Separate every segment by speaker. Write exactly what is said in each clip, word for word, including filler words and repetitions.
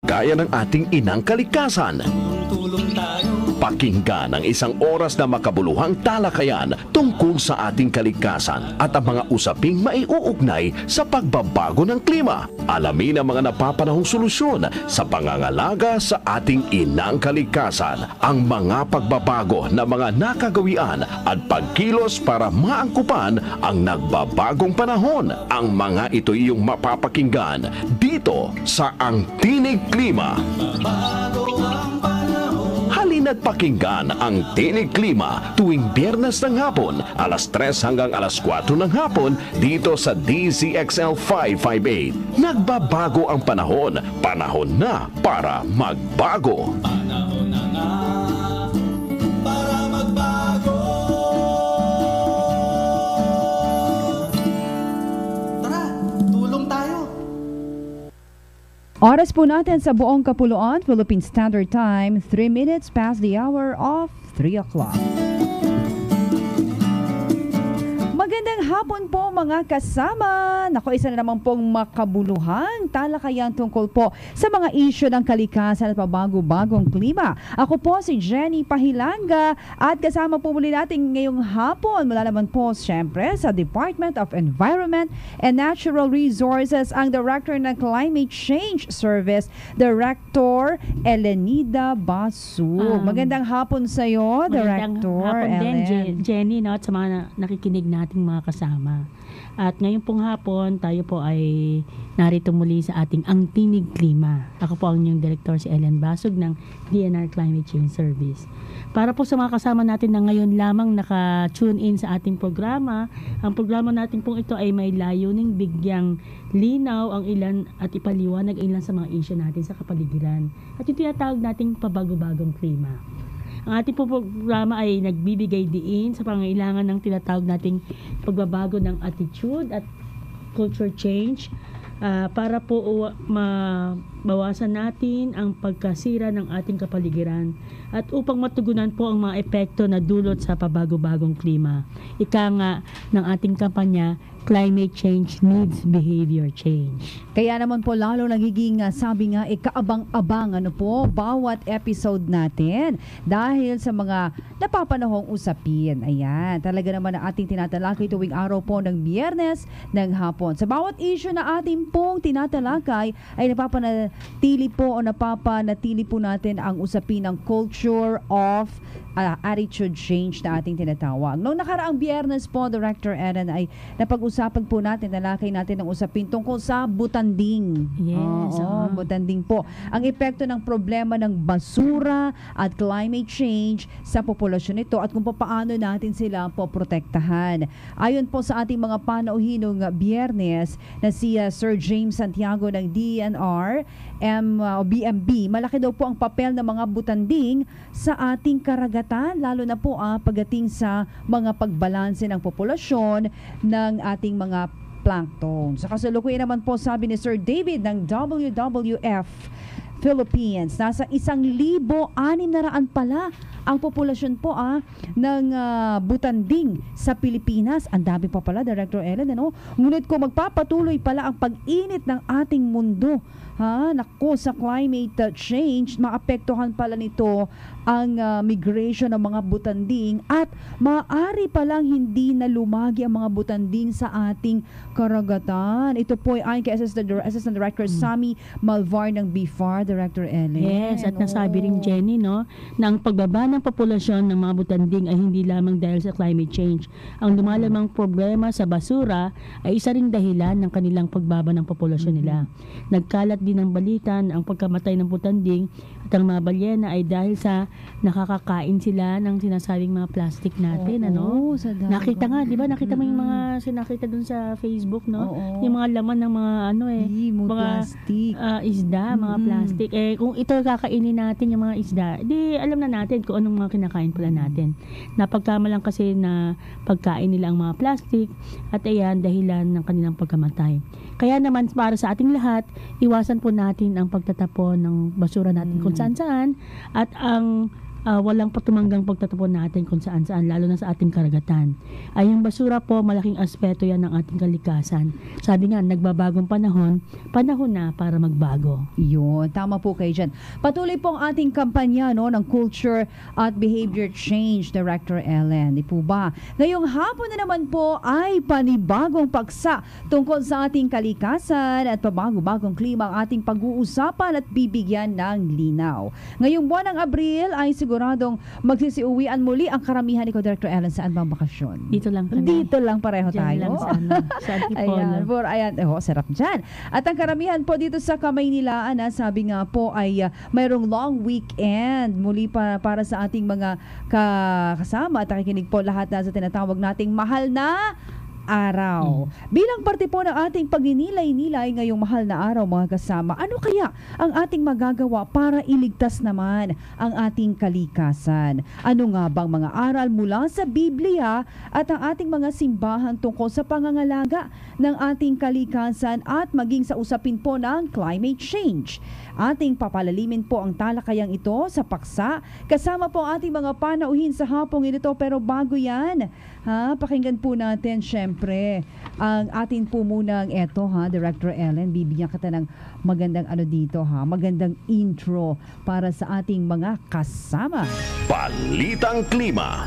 Speaker 1: Gaya ng ating inang kalikasan. Pakinggan ang isang oras na makabuluhang talakayan tungkol sa ating kalikasan at ang mga usaping maiuugnay sa pagbabago ng klima. Alamin ang mga napapanahong solusyon sa pangangalaga sa ating inang kalikasan, ang mga pagbabago na mga nakagawian at pagkilos para maangkupan ang nagbabagong panahon. Ang mga ito iyong mapapakinggan dito sa Ang Tinig Klima. Halina't pakinggan ang Tinig Klima tuwing Biyernes ng hapon, alas tres hanggang alas kwatro ng hapon dito sa D Z X L five fifty-eight. Nagbabago ang panahon, panahon na para magbago. Panahon na nga para magbago.
Speaker 2: Tara, tulong tayo.
Speaker 3: Oras po natin sa buong kapuluan, Philippine Standard Time, three minutes past the hour of three o'clock. Magandang hapon po mga kasama. Naku, isa na naman pong makabuluhang talakayan tungkol po sa mga isyu ng kalikasan at pabago-bagong klima. Ako po si Jenny Pahilanga at kasama po muli natin ngayong hapon mula naman po siyempre sa Department of Environment and Natural Resources ang Director ng Climate Change Service, Director Elenida Basug. Um, Magandang hapon sa iyo, Director
Speaker 4: hapon
Speaker 3: Ellen.
Speaker 4: din, Jenny, no, at sa mga nakikinig nating mga kasama. At ngayon pong hapon, tayo po ay narito muli sa ating Ang Tinig Klima. Ako po ang inyong Director, si Ellen Basug ng D N R Climate Change Service. Para po sa mga kasama natin na ngayon lamang naka-tune in sa ating programa, ang programa natin pong ito ay may layuning bigyang linaw ang ilan at ipaliwanag ilan sa mga issue natin sa kapaligiran. At yung tinatawag nating pabago-bagong klima. Ang ating po programa ay nagbibigay diin sa pangailangan ng tinatawag nating pagbabago ng attitude at culture change uh, para po uh, mabawasan natin ang pagkasira ng ating kapaligiran at upang matugunan po ang mga epekto na dulot sa pabago-bagong klima. Ika nga ng ating kampanya, Climate Change Needs Behavior Change.
Speaker 3: Kaya naman po lalo nagiging uh, sabi nga ikaabang-abang ano po bawat episode natin dahil sa mga napapanahong usapin. Ayan, talaga naman ang ating tinatalakay tuwing araw po ng Biyernes ng hapon. Sa bawat issue na ating pong tinatalakay ay napapanatili po o napapanatili po natin ang usapin ng culture of uh, attitude change na ating tinatawag. Noong nakaraang Biyernes po, Director Aaron, ay napag-usapan po natin, nalakay natin ang usapin tungkol sa butanding.
Speaker 4: Yes.
Speaker 3: Oo,
Speaker 4: uh-huh.
Speaker 3: butanding po. Ang epekto ng problema ng basura at climate change sa populasyon nito at kung paano natin sila poprotektahan. Ayon po sa ating mga panauhinong Biyernes na si uh, Sir James Santiago ng D N R, M, uh, B M B, malaki daw po ang papel ng mga butanding sa ating karagatan, lalo na po ah, pagdating sa mga pagbalanse ng populasyon ng ating mga plankton. Sa kasalukuyan naman po, sabi ni Sir David ng W W F Philippines, nasa isang libo anim na raan pala ang populasyon po ah, ng uh, butanding sa Pilipinas. Ang dami pa pala, Director Ellen, ano? Ngunit kung magpapatuloy pala ang pag-init ng ating mundo, ha, naku, sa climate uh, change, maapektuhan pala nito ang uh, migration ng mga butanding at maaari palang hindi na lumagi ang mga butanding sa ating karagatan. Ito po ay ayon kay Assistant, Assistant Director hmm. Sammy Malvar ng B F A R, Director Ellen.
Speaker 4: Yes, at nasabi rin Jenny, no, na ang pagbaba ng populasyon ng mga butanding ay hindi lamang dahil sa climate change. Ang lumalamang problema sa basura ay isa ring dahilan ng kanilang pagbaba ng populasyon nila. Nagkalat din ng balita na ang pagkamatay ng butanding at ang mga balyena ay dahil sa nakakakain sila ng sinasabing mga plastic natin.
Speaker 3: Oo,
Speaker 4: ano?
Speaker 3: sa dagat.
Speaker 4: Nakita nga, di ba? Nakita mo yung mga sinakita dun sa Facebook, no?
Speaker 3: Oo.
Speaker 4: Yung mga laman ng mga ano eh,
Speaker 3: Ay, mga
Speaker 4: mga
Speaker 3: plastic.
Speaker 4: uh, isda, mga
Speaker 3: Mm.
Speaker 4: plastic. Eh, kung ito kakainin natin yung mga isda, di alam na natin kung anong mga kinakain pala natin. Napagkamalang kasi na pagkain nila ang mga plastic at ayan, dahilan ng kanilang pagkamatay. Kaya naman para sa ating lahat, iwasan po natin ang pagtatapon ng basura natin
Speaker 3: Mm.
Speaker 4: kung saan-saan at ang ah, walang patumanggang pagtatapon natin kung saan-saan, lalo na sa ating karagatan. Ay yung basura po, malaking aspeto yan ng ating kalikasan. Sabi nga, nagbabagong panahon, panahon na para magbago.
Speaker 3: Yun, tama po kayo dyan. Patuloy po ang ating kampanya no, ng Culture at Behavior Change, Director Ellen. Di po ba? Ngayong hapon na naman po ay panibagong paksa tungkol sa ating kalikasan at pabago-bagong klima ang ating pag-uusapan at bibigyan ng linaw. Ngayong buwan ng Abril ay siguradong magsisiuwian muli ang karamihan ni ko, Director Ellen, saan bang bakasyon?
Speaker 4: Dito lang kami.
Speaker 3: Dito lang pareho
Speaker 4: Diyan
Speaker 3: tayo.
Speaker 4: lang sa, ano, sa Antipolo.
Speaker 3: Ayan, for, ayan, oh, sarap dyan. At ang karamihan po dito sa Kamaynilaan, ah, sabi nga po ay uh, mayroong long weekend muli para, para sa ating mga ka- kasama at nakikinig po lahat na sa tinatawag nating mahal na araw. Mm. Bilang parte po ng ating pagninilay-nilay ngayong mahal na araw, mga kasama, ano kaya ang ating magagawa para iligtas naman ang ating kalikasan? Ano nga bang mga aral mula sa Biblia at ang ating mga simbahan tungkol sa pangangalaga ng ating kalikasan at maging sa usapin po ng climate change? Ating papalalimin po ang talakayang ito sa paksa kasama po ang ating mga panauhin sa hapong ito, pero bago yan, ha, pakinggan po natin syempre ang atin po munang eto, ha, Director Ellen, bibigyan kita ng magandang ano dito, ha, magandang intro para sa ating mga kasama.
Speaker 1: Balitang Klima.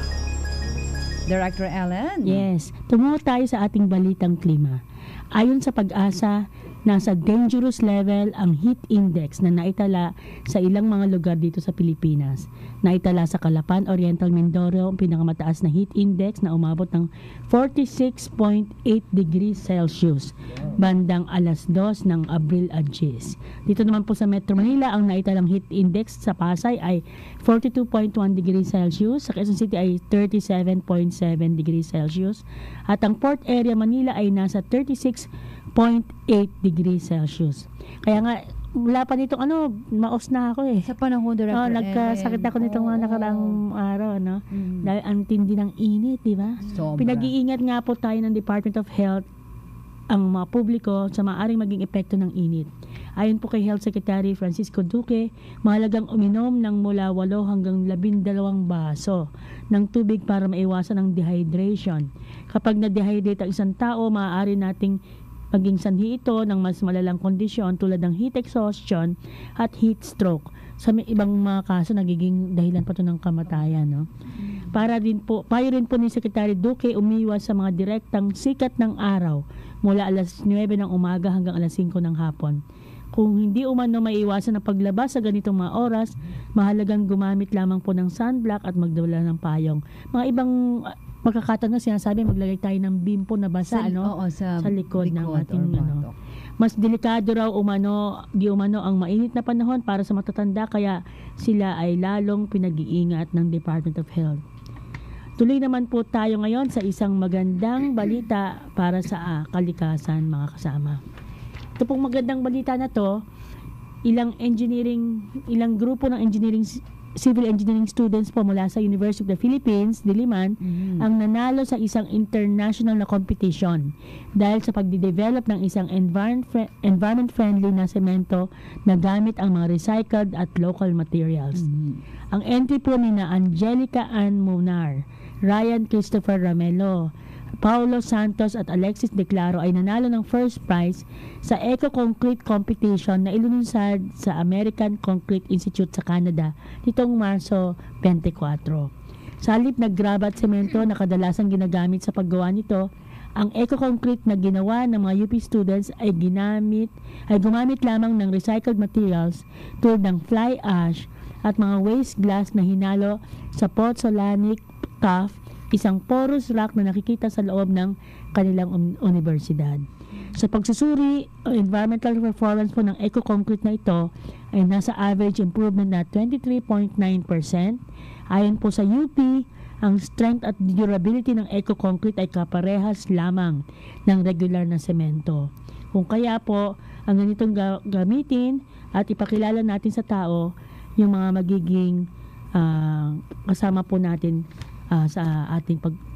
Speaker 3: Director Ellen?
Speaker 4: Yes, tumungo tayo sa ating balitang klima. Ayon sa Pag-asa, nasa dangerous level ang heat index na naitala sa ilang mga lugar dito sa Pilipinas. Naitala sa Calapan, Oriental Mindoro ang pinakamataas na heat index na umabot ng forty-six point eight degrees Celsius bandang alas dos ng Abril Agis. Dito naman po sa Metro Manila, ang naitalang heat index sa Pasay ay forty-two point one degrees Celsius, sa Quezon City ay thirty-seven point seven degrees Celsius, at ang Port Area Manila ay nasa thirty-six point eight degrees Celsius. Kaya nga, mula pa nitong ano, maos na ako eh.
Speaker 3: Sa panahon, Director
Speaker 4: Oh, nagkasakit ako nitong mga nakaraang araw, no?
Speaker 3: Mm.
Speaker 4: Dahil ang tindi ng init, di ba?
Speaker 3: Sobra.
Speaker 4: Pinag-iingat nga po tayo ng Department of Health ang mga publiko sa maaaring maging epekto ng init. Ayon po kay Health Secretary Francisco Duque, mahalagang uminom ng mula walo hanggang labindalawang baso ng tubig para maiwasan ang dehydration. Kapag na-dehydrate ang isang tao, maaari nating maging sanhi ito ng mas malalang kondisyon tulad ng heat exhaustion at heat stroke. Sa may ibang mga kaso, nagiging dahilan pa ito ng kamatayan. No? Para din po, payo rin po ni Secretary Duque umiwas sa mga direktang sikat ng araw mula alas nuwebe ng umaga hanggang alas singko ng hapon. Kung hindi umano maiiwasan ang paglabas sa ganitong mga oras, mahalagang gumamit lamang po ng sunblock at magdala ng payong. Mga ibang magkakataon na sinasabi, maglagay tayo ng bimpo na basa
Speaker 3: Sa,
Speaker 4: ano,
Speaker 3: oo, sa,
Speaker 4: sa likod, ng
Speaker 3: likod
Speaker 4: ating
Speaker 3: or
Speaker 4: ano.
Speaker 3: batok.
Speaker 4: Mas delikado raw umano, di umano ang mainit na panahon para sa matatanda, kaya sila ay lalong pinag-iingat ng Department of Health. Tuloy naman po tayo ngayon sa isang magandang balita para sa ah, kalikasan, mga kasama. Ito pong magandang balita na to, ilang engineering, ilang grupo ng engineering civil engineering students po mula sa University of the Philippines, Diliman,
Speaker 3: Mhm.
Speaker 4: ang nanalo sa isang international na competition dahil sa pagde-develop ng isang environment environment-friendly na semento na gamit ang mga recycled at local materials.
Speaker 3: Mhm.
Speaker 4: Ang entry po ni na Angelica Ann Munar, Ryan Christopher Ramelo, Paulo Santos at Alexis Declaro ay nanalo ng first prize sa Eco Concrete Competition na ilunsad sa American Concrete Institute sa Canada nitong Marso twenty-four. Sa halip na graba at semento na kadalasang ginagamit sa paggawa nito, ang Eco Concrete na ginawa ng mga U P students ay ginamit ay gumamit lamang ng recycled materials tulad ng fly ash at mga waste glass na hinalo sa pozzolanic tuff, isang porous rock na nakikita sa loob ng kanilang un- universidad. Sa pagsusuri o environmental performance po ng Eco Concrete na ito ay nasa average improvement na twenty-three point nine percent. Ayon po sa U P, ang strength at durability ng Eco Concrete ay kaparehas lamang ng regular na semento. Kung kaya po, ang ganitong ga- gamitin at ipakilala natin sa tao yung mga magiging uh, kasama po natin Uh, sa ating pag,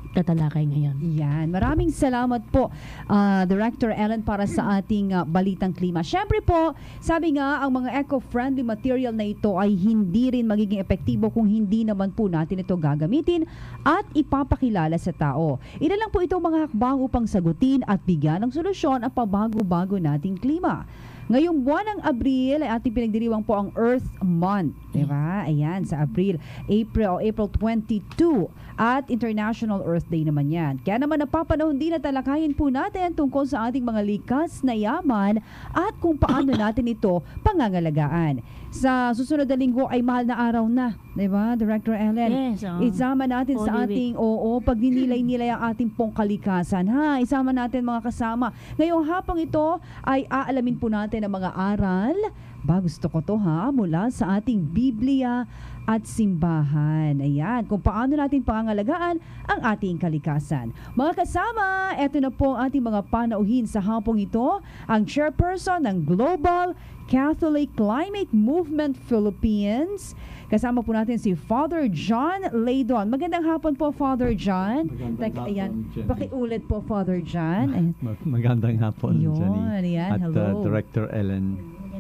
Speaker 4: tatalakay ngayon.
Speaker 3: Yan. Maraming salamat po, ah, Director Ellen, para sa ating ah, Balitang Klima. Siyempre po, sabi nga, ang mga eco-friendly material na ito ay hindi rin magiging epektibo kung hindi naman po natin ito gagamitin at ipapakilala sa tao. Ina lang po itong mga hakbang upang sagutin at bigyan ng solusyon ang pabago-bago nating klima. Ngayong buwan ng Abril ay ating pinagdiriwang po ang Earth Month. Diba? Ayan, sa Abril, April o April twenty-two. At International Earth Day naman yan. Kaya naman napapanahon din na talakayin po natin tungkol sa ating mga likas na yaman at kung paano natin ito pangangalagaan. Sa susunod na linggo ay mahal na araw na. Diba, Director Ellen?
Speaker 4: Yes, oo.
Speaker 3: Isama natin sa
Speaker 4: Holy
Speaker 3: ating, oo, pag ninilay-nilay ang ating pong kalikasan. Ha? Isama natin mga kasama. Ngayong hapong ito ay aalamin po natin ang mga aral. Ba, gusto ko to ha, mula sa ating Biblia at simbahan. Ayan, kung paano natin pangangalagaan ang ating kalikasan. Mga kasama, eto na po ang ating mga panauhin sa hapong ito, ang chairperson ng Global Catholic Climate Movement Philippines. Kasama po natin si Father John Laydon. Magandang hapon po, Father John.
Speaker 5: Magandang hapon,
Speaker 3: Ayan,
Speaker 5: Jenny.
Speaker 3: pakiulit po, Father John. Ayan.
Speaker 5: Mag- Magandang hapon,
Speaker 3: Yun,
Speaker 5: Jenny.
Speaker 3: ayan,
Speaker 5: At
Speaker 3: hello.
Speaker 5: uh, Director Ellen,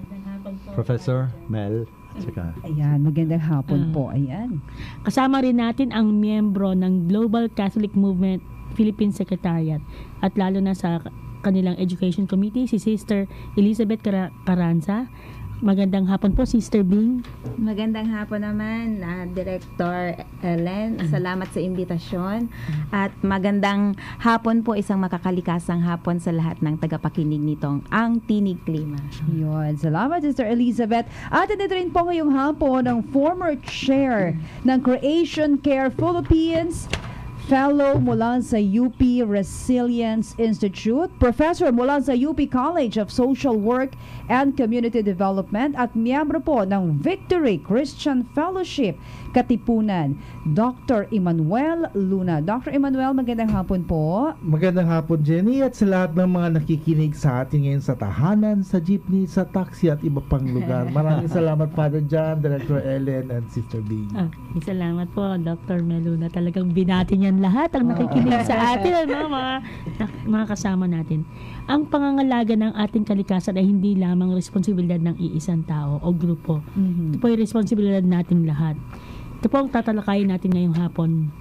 Speaker 5: Professor Mel, at saka
Speaker 3: Ayan, magandang hapon
Speaker 4: Ah.
Speaker 3: po. Ayan.
Speaker 4: Kasama rin natin ang miyembro ng Global Catholic Movement Philippine Secretariat at lalo na sa kanilang Education Committee, si Sister Elizabeth Car- Caranza. Magandang hapon po, Sister Bing.
Speaker 6: Magandang hapon naman, ah, Director Ellen. Salamat sa imbitasyon. At magandang hapon po, isang makakalikasang hapon sa lahat ng tagapakinig nitong Ang Tinig Klima.
Speaker 3: Yun. Salamat, Sister Elizabeth. At nandito rin po ngayong hapon ng former chair ng Creation Care Philippines, fellow mula sa U P Resilience Institute, professor mula sa U P College of Social Work and Community Development at miyembro po ng Victory Christian Fellowship Katipunan, Doctor Emmanuel Luna. Doctor Emmanuel, magandang hapon po.
Speaker 2: Magandang hapon, Jenny, at sa lahat ng mga nakikinig sa atin ngayon sa tahanan, sa jeepney, sa taxi at iba pang lugar. Maraming salamat, Father John, Director Ellen, and Sister Bing.
Speaker 4: Okay, salamat po, Doctor Meluna. Talagang binati niyan lahat ang nakikinig sa atin, ano, mga, mga kasama natin. Ang pangangalaga ng ating kalikasan ay hindi lamang responsibilidad ng iisang tao o grupo.
Speaker 3: Mhm.
Speaker 4: Ito po ay responsibilidad nating lahat. Ito po ang tatalakayin natin ngayong hapon.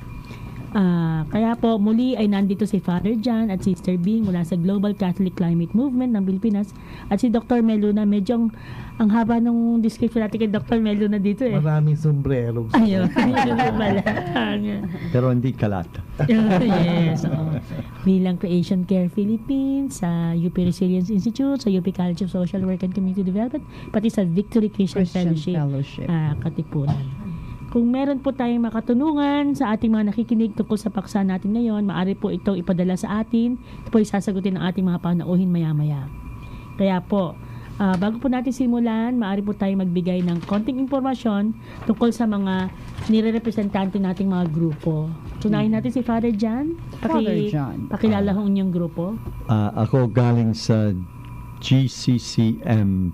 Speaker 4: Ah, kaya po muli ay nandito si Father John at Sister Bing mula sa Global Catholic Climate Movement ng Pilipinas at si Doctor Meluna. Medyo ang, ang haba ng description natin kay Doctor Meluna dito eh.
Speaker 2: Maraming sombrero.
Speaker 4: Ayun, ayun na pala.
Speaker 5: pero hindi kalat.
Speaker 4: Yes. oo. Bilang Creation Care Philippines, sa U P Resilience Institute, sa U P College of Social Work and Community Development, pati sa Victory Christian,
Speaker 3: Christian
Speaker 4: Fellowship,
Speaker 3: Fellowship.
Speaker 4: ah, Katipunan. Kung meron po tayong makatunungan sa ating mga nakikinig tungkol sa paksa natin ngayon, maaari po itong ipadala sa atin. Ito po isasagutin ng ating mga panauhin maya-maya. Kaya po, ah, bago po natin simulan, maaari po tayong magbigay ng konting impormasyon tungkol sa mga nire-representante nating mga grupo. Tunahin natin si Father John.
Speaker 3: Father John.
Speaker 4: Pakilala ho inyong grupo.
Speaker 5: Uh, ako galing sa G C C M,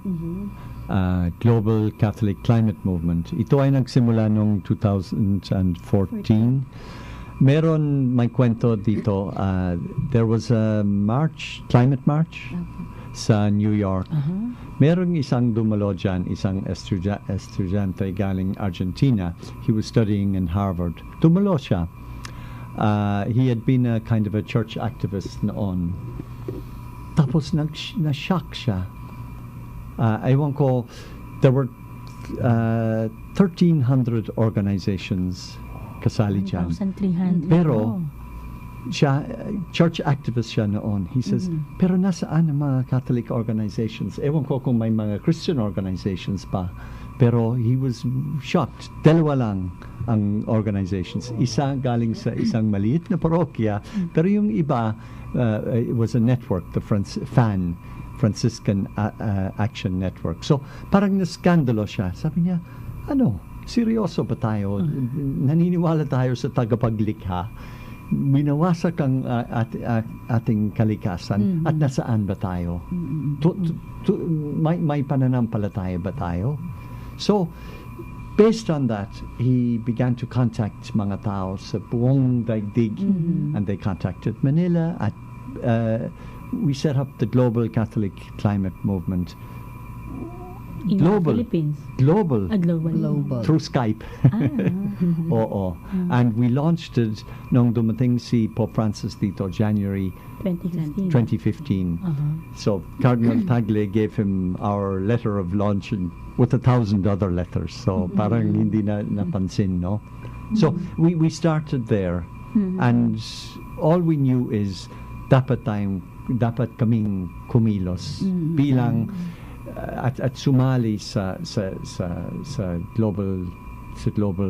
Speaker 5: uh, Global Catholic Climate Movement. Ito ay nagsimula noong two thousand fourteen. Meron may kwento dito. Uh, there was a march, climate march sa New York.
Speaker 4: Uh-huh.
Speaker 5: Merong isang dumalo dyan, isang estudia- estudyante galing Argentina. He was studying in Harvard. Dumalo siya. Uh, he had been a kind of a church activist noon. Tapos nag na-shock siya. Uh, ewan ko, there were uh, thirteen hundred organizations kasali dyan.
Speaker 4: one thousand three hundred.
Speaker 5: Pero,
Speaker 4: Oh.
Speaker 5: siya, uh, church activist siya noon. He says, pero nasaan ang mga Catholic organizations? Ewan ko kung may mga Christian organizations pa. Pero he was shocked. Dalawa lang ang organizations. Isa galing sa isang maliit na parokya, pero yung iba, uh, it was a network, the Franc- FAN, Franciscan uh, uh, Action Network. So, parang naskandalo siya. Sabi niya, ano, seryoso ba tayo? Naniniwala tayo sa tagapaglikha? Winawasak ang uh, at, uh, ating kalikasan at nasaan ba tayo? Tu- tu- tu- may, may pananampalataya ba tayo? So, based on that, he began to contact mga tao sa buong daigdig,
Speaker 3: Mhm.
Speaker 5: and they contacted Manila. At uh, we set up the Global Catholic Climate Movement,
Speaker 4: In
Speaker 5: Global.
Speaker 4: the Philippines.
Speaker 5: global,
Speaker 4: Ah, global.
Speaker 3: Global.
Speaker 5: through Skype.
Speaker 4: Ah.
Speaker 5: Oo. And we launched it nung dumating si Pope Francis dito, January
Speaker 4: twenty fifteen.
Speaker 5: twenty fifteen.
Speaker 4: Uh-huh.
Speaker 5: So Cardinal Tagle gave him our letter of launch and with a thousand other letters. So parang hindi na napansin, no? So we we started there, and all we knew is dapat tayong dapat kaming kumilos bilang uh, at at sumali sa sa sa sa global sa global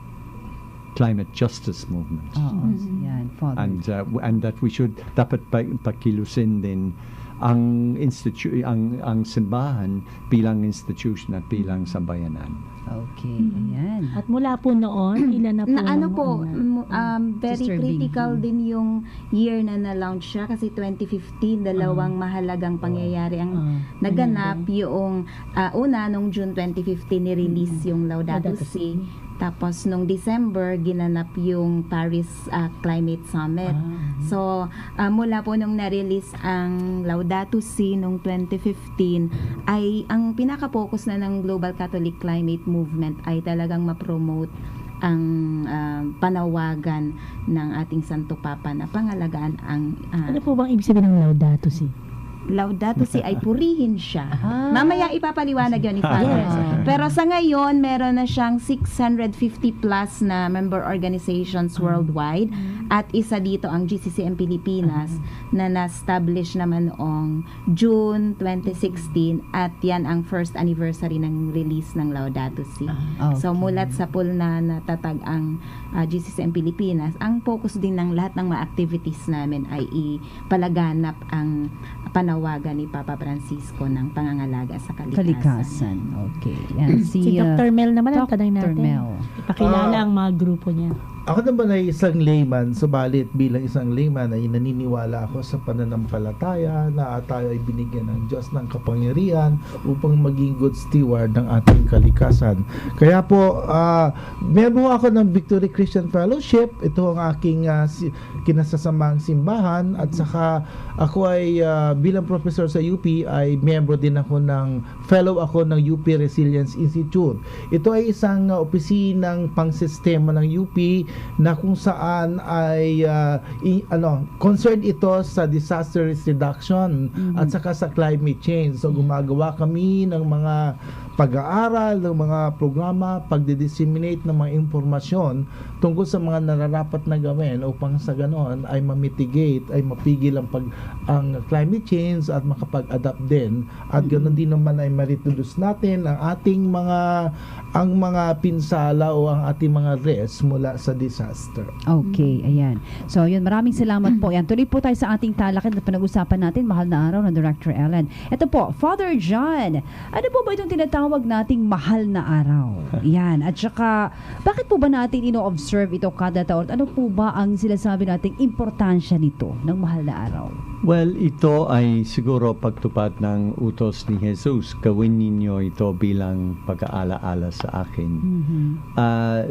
Speaker 5: climate justice movement.
Speaker 3: Oo, yan, Father.
Speaker 5: And uh, w- and that we should dapat pa- pakilusin din ang institu ang ang simbahan bilang institution at bilang sambayanan.
Speaker 3: Okay, ayan.
Speaker 4: At mula po noon, ilan na po?
Speaker 6: Na ano
Speaker 4: ang-
Speaker 6: po, m- um, very
Speaker 3: Sister B.
Speaker 6: critical din yung year na na-launch siya kasi twenty fifteen, dalawang mahalagang pangyayari ang
Speaker 4: Ah,
Speaker 6: naganap. Yung ah, una, nung June twenty fifteen, ni-release yung Laudato
Speaker 4: Laudato
Speaker 6: Si. Tapos nung December, ginanap yung Paris ah, Climate Summit.
Speaker 4: Ah.
Speaker 6: So, ah, mula po nung na-release ang Laudato Si nung twenty fifteen, ay ang pinaka-focus na ng Global Catholic Climate Movement ay talagang ma-promote ang ah, panawagan ng ating Santo Papa na pangalagaan ang ah,
Speaker 4: Ano po bang ibig sabihin ng Laudato Si?
Speaker 6: Laudato Si ay purihin siya.
Speaker 3: Ah.
Speaker 6: Mamaya ipapaliwanag yun ni Father.
Speaker 3: Yes.
Speaker 6: Pero sa ngayon, meron na siyang six hundred fifty plus na member organizations worldwide. At isa dito ang G C C M Pilipinas na na-establish naman noong June twenty sixteen. At yan ang first anniversary ng release ng Laudato Si.
Speaker 3: Okay.
Speaker 6: So mulat sa pool na natatag ang ah, G C C M Pilipinas, ang focus din ng lahat ng mga activities namin ay ipalaganap ang panawagan ni Papa Francisco ng pangangalaga sa kalikasan.
Speaker 3: Kalikasan. Okay. Yan, si,
Speaker 4: Si
Speaker 3: uh,
Speaker 4: Doctor Mel naman ang
Speaker 3: Doctor
Speaker 4: tanay natin.
Speaker 3: Mel.
Speaker 4: Ipakilala
Speaker 2: Ah.
Speaker 4: ang mga grupo niya.
Speaker 2: Ako naman ay isang layman, subalit bilang isang layman ay naniniwala ako sa pananampalataya na tayo ay binigyan ng Diyos ng kapangyarihan upang maging good steward ng ating kalikasan. Kaya po, uh, member ako ng Victory Christian Fellowship. Ito ang aking uh, si, kinasasamang simbahan at saka ako ay uh, bilang professor sa U P ay member din ako ng fellow ako ng U P Resilience Institute. Ito ay isang uh, opisinang pangsistema ng U P na kung saan ay uh, i, ano concerned ito sa disaster risk reduction at saka sa climate change. So gumagawa kami ng mga pag-aaral, ng mga programa, pagdi-disseminate ng mga impormasyon tungkol sa mga nararapat na gawin upang sa ganon ay ma-mitigate, ay mapigil ang, pag, ang climate change at makapag-adapt din. At ganon din naman ay ma-reduce natin ang ating mga ang mga pinsala o ang ating mga risks mula sa disaster.
Speaker 3: Okay, ayan. So, yun, maraming salamat po. Yan, tuloy po tayo sa ating talakad na pinag-usapan natin, mahal na araw ng Director Ellen. Ito po, Father John, ano po ba itong tinatawag nating mahal na araw? Yan, at saka, bakit po ba natin ino-observe ito kada taon? Ano po ba ang sinasabi nating importansya nito ng mahal na araw?
Speaker 5: Well, ito ay siguro pagtupad ng utos ni Jesus. Gawin ninyo ito bilang pag-aalaala sa akin.
Speaker 3: Mhm.
Speaker 5: Ah,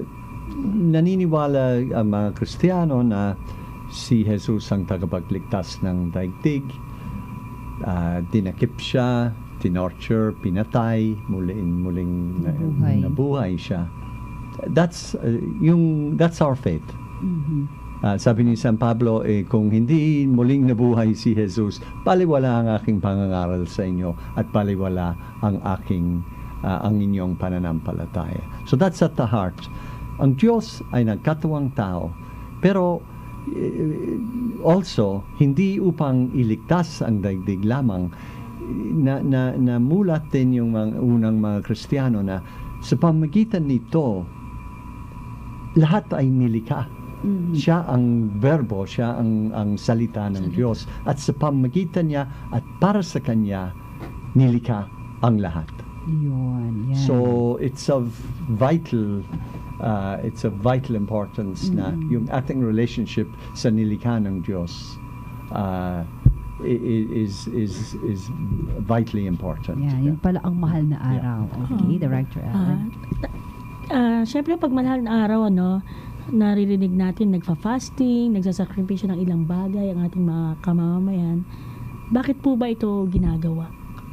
Speaker 5: naniniwala ang mga Kristiyano na si Jesus ang tagapagligtas ng daigdig. Ah, dinakip siya, tinorture, pinatay, muling muling na-
Speaker 3: Nabuhay.
Speaker 5: nabuhay siya. That's uh, yung that's our faith.
Speaker 3: Mhm.
Speaker 5: Ah, sabi ni San Pablo, eh, kung hindi muling nabuhay si Jesus, baliwala ang aking pangangaral sa inyo at baliwala ang aking ah, ang inyong pananampalataya. So that's at the heart. Ang Diyos ay nagkatuwang tao, pero eh, also hindi upang iligtas ang daigdig lamang. Na, na, na mulat din yung mga unang mga Kristiyano na sa pamagitan nito lahat ay nilikha.
Speaker 3: Mhm.
Speaker 5: Siya ang verbo, siya ang, ang salita ng Diyos. At sa pamagitan niya at para sa Kanya, nilikha ang lahat.
Speaker 3: Yun, yan.
Speaker 5: So, it's of vital, uh, it's of vital importance na yung ating relationship sa nilikha ng Diyos uh, i- i- is, is, is vitally important.
Speaker 3: Yan, yun pala ang mahal na araw. Okay,
Speaker 4: Ah.
Speaker 3: Director
Speaker 4: Ah,
Speaker 3: Ellen.
Speaker 4: ta- ah, syempre pag mahal na araw, ano, naririnig natin nagfa-fasting, nagsasakripisyo ng ilang bagay ang ating mga kamamayan. Bakit po ba ito ginagawa?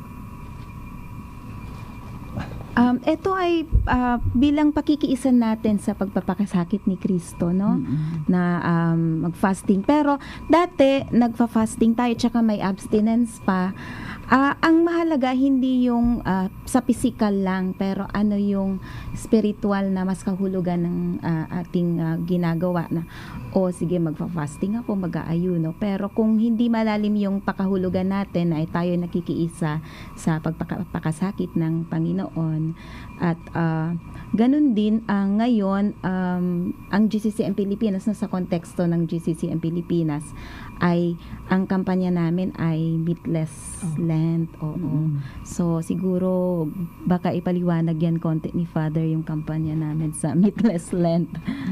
Speaker 6: Um, ito ay ah, bilang pakikiisan natin sa pagpapakasakit ni Kristo, no? Na um, mag-fasting. Pero dati, nagfa-fasting tayo tsaka may abstinence pa. Ah, ang mahalaga hindi yung ah, sa physical lang, pero ano yung spiritual na mas kahulugan ng ah, ating ah, ginagawa na, o sige, magfa-fasting ako, mag-aayuno. Pero kung hindi malalim yung pakahulugan natin na ay tayo nakikiisa sa pagpapakasakit ng Panginoon, at ah, ganun din ang ngayon, um, ang G C C M Pilipinas, no, sa konteksto ng G C C M Pilipinas, ay ang kampanya namin ay Meatless
Speaker 4: Oh.
Speaker 6: Lent. Oo.
Speaker 4: Mm.
Speaker 6: So siguro baka ipaliwanag yan konti ni Father yung kampanya namin sa Meatless Lent.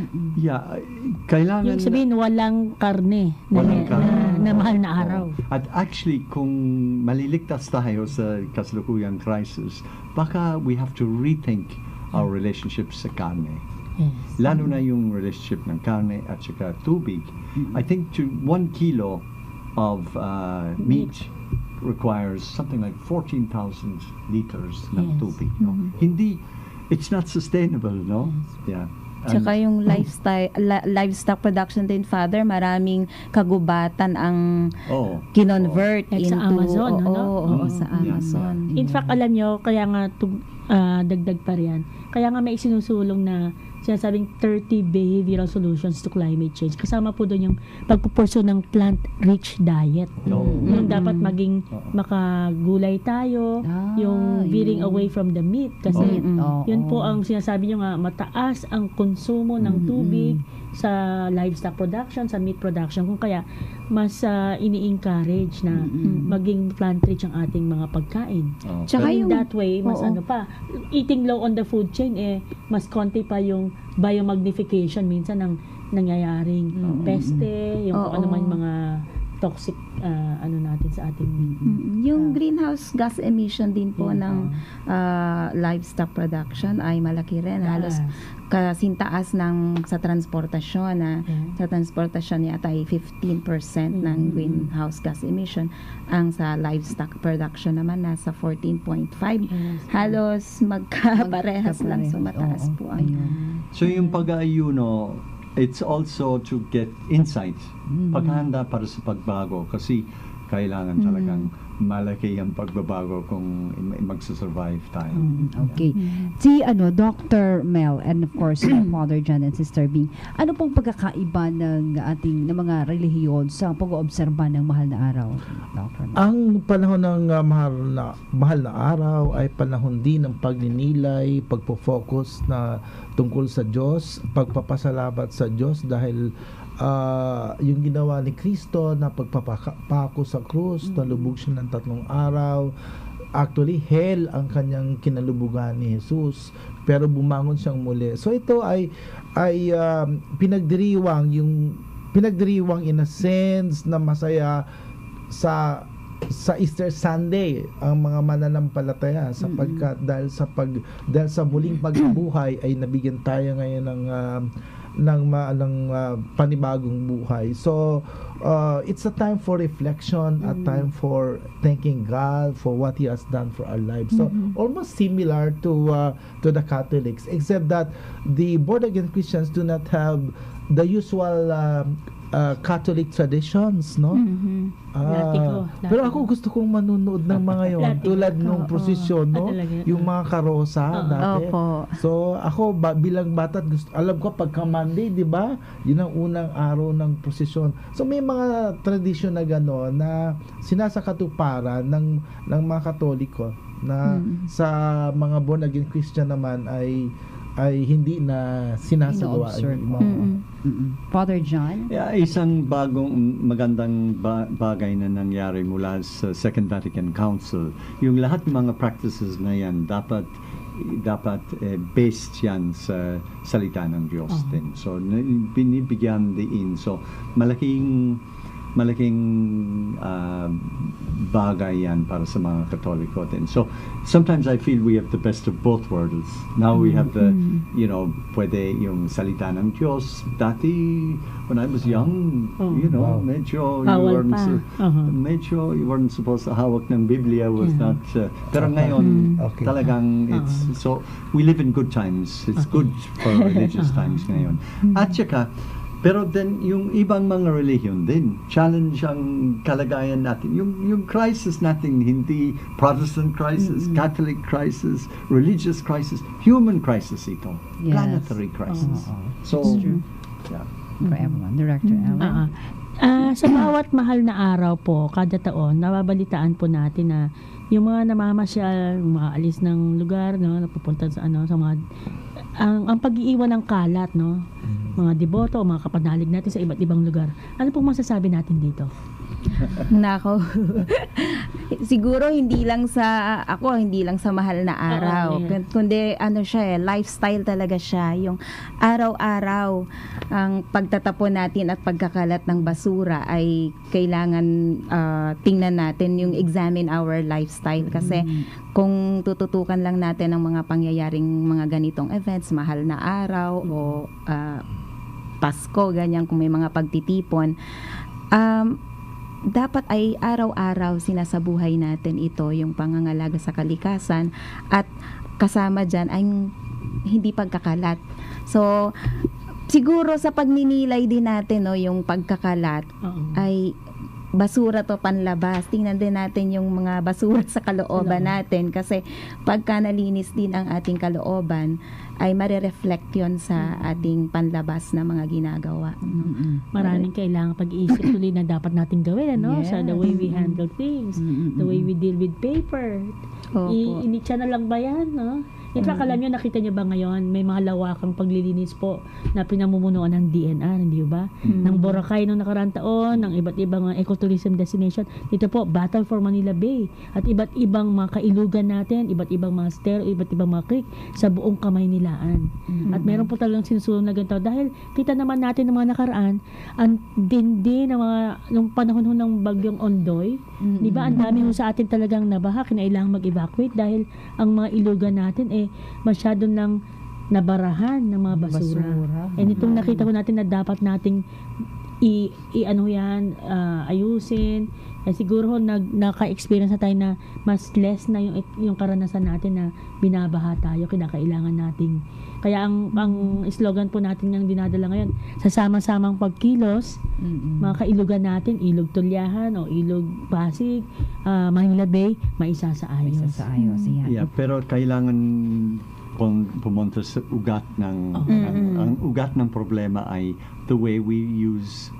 Speaker 5: Yeah, kailangan...
Speaker 4: Yung sabihin, walang karne na,
Speaker 5: Walang karne.
Speaker 4: na, na mahal na araw.
Speaker 5: Oo. At actually, kung maliligtas tayo sa kasalukuyang crisis, baka we have to rethink our relationship sa karne.
Speaker 4: Yes.
Speaker 5: Lalo na yung relationship ng karne at saka tubig. I think to one kilo of uh, meat requires something like fourteen thousand liters ng
Speaker 4: Yes.
Speaker 5: tubig. No? Hindi, it's not sustainable, no? Yeah. And-
Speaker 6: Tsaka yung lifestyle, la- livestock production din, Father, maraming kagubatan ang
Speaker 5: oh,
Speaker 6: kinonvert
Speaker 4: Like
Speaker 6: into
Speaker 4: sa Amazon,
Speaker 6: oo,
Speaker 4: ano?
Speaker 6: oo,
Speaker 5: Mm.
Speaker 6: sa
Speaker 5: Yeah.
Speaker 6: Amazon.
Speaker 4: In fact, alam nyo, kaya nga tug- ah, dagdag pa riyan. Kaya nga may isinusulong na sinasabing thirty behavioral solutions to climate change. Kasama po doon yung pagpupursue ng plant-rich diet.
Speaker 5: No.
Speaker 4: Yung dapat maging
Speaker 5: Oo.
Speaker 4: makagulay tayo,
Speaker 3: Ah,
Speaker 4: yung veering
Speaker 3: yun.
Speaker 4: away from the meat. Kasi
Speaker 6: Mm.
Speaker 3: Oo.
Speaker 4: yun po ang sinasabi nyo nga, mataas ang konsumo ng tubig sa livestock production, sa meat production. Kung kaya, mas ah, ini-encourage na maging plant-rich ang ating mga pagkain.
Speaker 5: Oh,
Speaker 6: Tsaka
Speaker 4: In
Speaker 6: yung-
Speaker 4: that way, mas
Speaker 6: oo.
Speaker 4: ano pa, eating low on the food chain, eh, mas konti pa yung biomagnification minsan ng nangyayaring peste, yung kung
Speaker 6: Oo.
Speaker 4: ano man yung mga toxic ah, ano natin sa ating
Speaker 6: Mm, yung greenhouse gas emission din po
Speaker 4: Yeah.
Speaker 6: ng ah, livestock production ay malaki rin. Halos kasintaas ng sa transportasyon na
Speaker 4: Yeah.
Speaker 6: sa transportasyon yata ay fifteen percent ng greenhouse gas emission. Ang sa livestock production naman nasa fourteen point five.
Speaker 4: Yes.
Speaker 6: Halos magkaparehas lang. So
Speaker 3: Magkaparehas,
Speaker 6: mataas
Speaker 3: oo.
Speaker 6: po ang
Speaker 3: Ayun.
Speaker 5: So yung pag-aayuno, it's also to get insight. Paghahanda para sa pagbago kasi kailangan talagang malaki ang pagbabago kung im- magsusurvive tayo.
Speaker 3: Okay. Si ano, Doctor Mel and of course uh, Father John and Sister Bing, ano pong pagkakaiba ng ating ng mga relihiyon sa pag-oobserba ng mahal na araw? Doctor Mel?
Speaker 2: Ang panahon ng uh, mahal na mahal na araw ay panahon din ng pagninilay, pagpo-focus na tungkol sa Diyos, pagpapasalamat sa Diyos dahil uh, yung ginawa ni Kristo na pagpapako sa krus, nalubog siya ng tatlong araw. Actually, hell ang kanyang kinalubugan ni Jesus, pero bumangon siyang muli. So ito ay ay um, pinagdiriwang yung pinagdiriwang in a sense na masaya sa sa Easter Sunday ang mga mananampalataya sapagkat dahil sa pag dahil sa muling pagbuhay ay nabigyan tayo ngayon ng uh, ng ma, ng uh, panibagong buhay. So uh, it's a time for reflection, a time for thanking God for what He has done for our lives. So almost similar to uh, to the Catholics, except that the born again Christians do not have the usual uh, uh, Catholic traditions, no? Ah,
Speaker 4: Latiko,
Speaker 2: pero
Speaker 4: latiko.
Speaker 2: ako gusto kong manunood ng mga yon
Speaker 4: Latiko.
Speaker 2: tulad nung
Speaker 6: Oo.
Speaker 2: prosesyon, no?
Speaker 4: Ah, talaga?
Speaker 2: Yung mga karosa
Speaker 4: Oo.
Speaker 2: dati.
Speaker 6: Opo.
Speaker 2: So ako ba, bilang bata gusto, alam ko pagka Monday, 'di ba? Yun ang unang araw ng prosesyon. So may mga tradisyon na gano'n na sinasakatuparan ng ng mga Katoliko na sa mga born again Christian naman ay ay hindi na sinasagawa.
Speaker 3: Ino-observe.
Speaker 2: Yung mga-
Speaker 6: Mm-mm.
Speaker 3: Mm-mm. Father John?
Speaker 5: Yeah, isang bagong magandang ba- bagay na nangyari mula sa Second Vatican Council. Yung lahat ng mga practices na yan dapat dapat eh, based yan sa salita ng Diyos din. So na- binibigyan din. So malaking malaking uh, bagay yan para sa mga Katoliko din. So, sometimes I feel we have the best of both worlds. Now we have the, you know, pwede yung salita ng Diyos. Dati, when I was young,
Speaker 4: Oh,
Speaker 5: you know,
Speaker 2: wow.
Speaker 5: medyo, you
Speaker 4: Bawal
Speaker 5: weren't,
Speaker 4: pa.
Speaker 5: su-
Speaker 4: Uh-huh.
Speaker 5: medyo, you weren't supposed to hawak ng Biblia was
Speaker 4: Yeah.
Speaker 5: not, uh, pero ngayon,
Speaker 2: Okay.
Speaker 5: talagang, it's, so, we live in good times. It's
Speaker 4: Okay.
Speaker 5: good for religious times ngayon. At saka, pero then, yung ibang mga relihiyon din, challenge ang kalagayan natin. Yung, yung crisis natin, hindi Protestant crisis, Catholic crisis, religious crisis, human crisis ito.
Speaker 3: Yes.
Speaker 5: Planetary crisis.
Speaker 3: Oo.
Speaker 5: So,
Speaker 3: true.
Speaker 5: yeah.
Speaker 3: For everyone. Director Ellen.
Speaker 4: Ah, ah. Ah, sa bawat mahal na araw po, kada taon, nababalitaan po natin na yung mga namamasyal, maalis ng lugar, no, napupunta sa ano, sa mga ang, ang pag-iiwan ng kalat, no, mga deboto, mga kapanalig natin sa iba't ibang lugar. Ano pong masasabi natin dito?
Speaker 6: Nako. Siguro hindi lang sa ako, hindi lang sa mahal na araw,
Speaker 4: Oo, yeah.
Speaker 6: kundi ano siya eh, lifestyle talaga siya, yung araw-araw ang pagtatapon natin at pagkakalat ng basura ay kailangan ah, tingnan natin, yung examine our lifestyle kasi kung tututukan lang natin ang mga pangyayaring mga ganitong events, mahal na araw o ah, Pasko, ganyan, kung may mga pagtitipon, um, dapat ay araw-araw sinasabuhay natin ito, yung pangangalaga sa kalikasan, at kasama dyan ay hindi pagkakalat. So, siguro sa pagninilay din natin, no, yung pagkakalat
Speaker 4: Oo.
Speaker 6: ay basura to panlabas. Tingnan din natin yung mga basura sa kalooban
Speaker 4: Kalooban.
Speaker 6: natin kasi pagka nalinis din ang ating kalooban ay marereflect yun sa ating panlabas na mga ginagawa.
Speaker 3: Mm-mm.
Speaker 4: Maraming kailangan pag-iisip tuloy na dapat nating gawin, ano? Sa the way we handle things,
Speaker 3: Mm-mm.
Speaker 4: the way we deal with paper.
Speaker 6: Opo.
Speaker 4: I- initsa na lang ba yan, no? In fact, alam nyo, nakita nyo ba ngayon, may mga lawakang paglilinis po na pinamumunuan ng D N R, hindi ba? Ng Boracay noong nakaraang taon, ng iba't ibang mga ecotourism destination. Dito po, Battle for Manila Bay. At iba't ibang mga kailugan natin, iba't ibang mga stero, iba't ibang mga creek sa buong Kamaynilaan. At meron po talagang sinusunod na ganito. Dahil kita naman natin ng mga nakaraan, ang dindi ng mga, nung panahon ho ng bagyong Ondoy, di ba, ang dami ho sa atin talagang nabaha, kinailangan mag-evacuate dahil ang mga ilugan natin eh masyado nang nabarahan ng mga basura.
Speaker 3: Basura.
Speaker 4: And itong nakita ko natin na dapat nating i, i ano yan, ah, ayusin. Eh, siguro ho, nag, naka-experience na tayo na mas less na yung, yung karanasan natin na binabaha tayo, kinakailangan nating. Kaya ang, ang slogan po natin yung dinadala ngayon, sa sama-samang pagkilos,
Speaker 3: Mm-mm.
Speaker 4: mga kailugan natin, Ilog Tulyahan o Ilog Pasig, ah, Manila Bay, maisa sa
Speaker 3: May
Speaker 4: ayos.
Speaker 3: isa sa ayos. Yan.
Speaker 5: Yeah, pero kailangan pum- pumunta sa ugat ng,
Speaker 4: Oh.
Speaker 5: ng ang ugat ng problema ay the way we use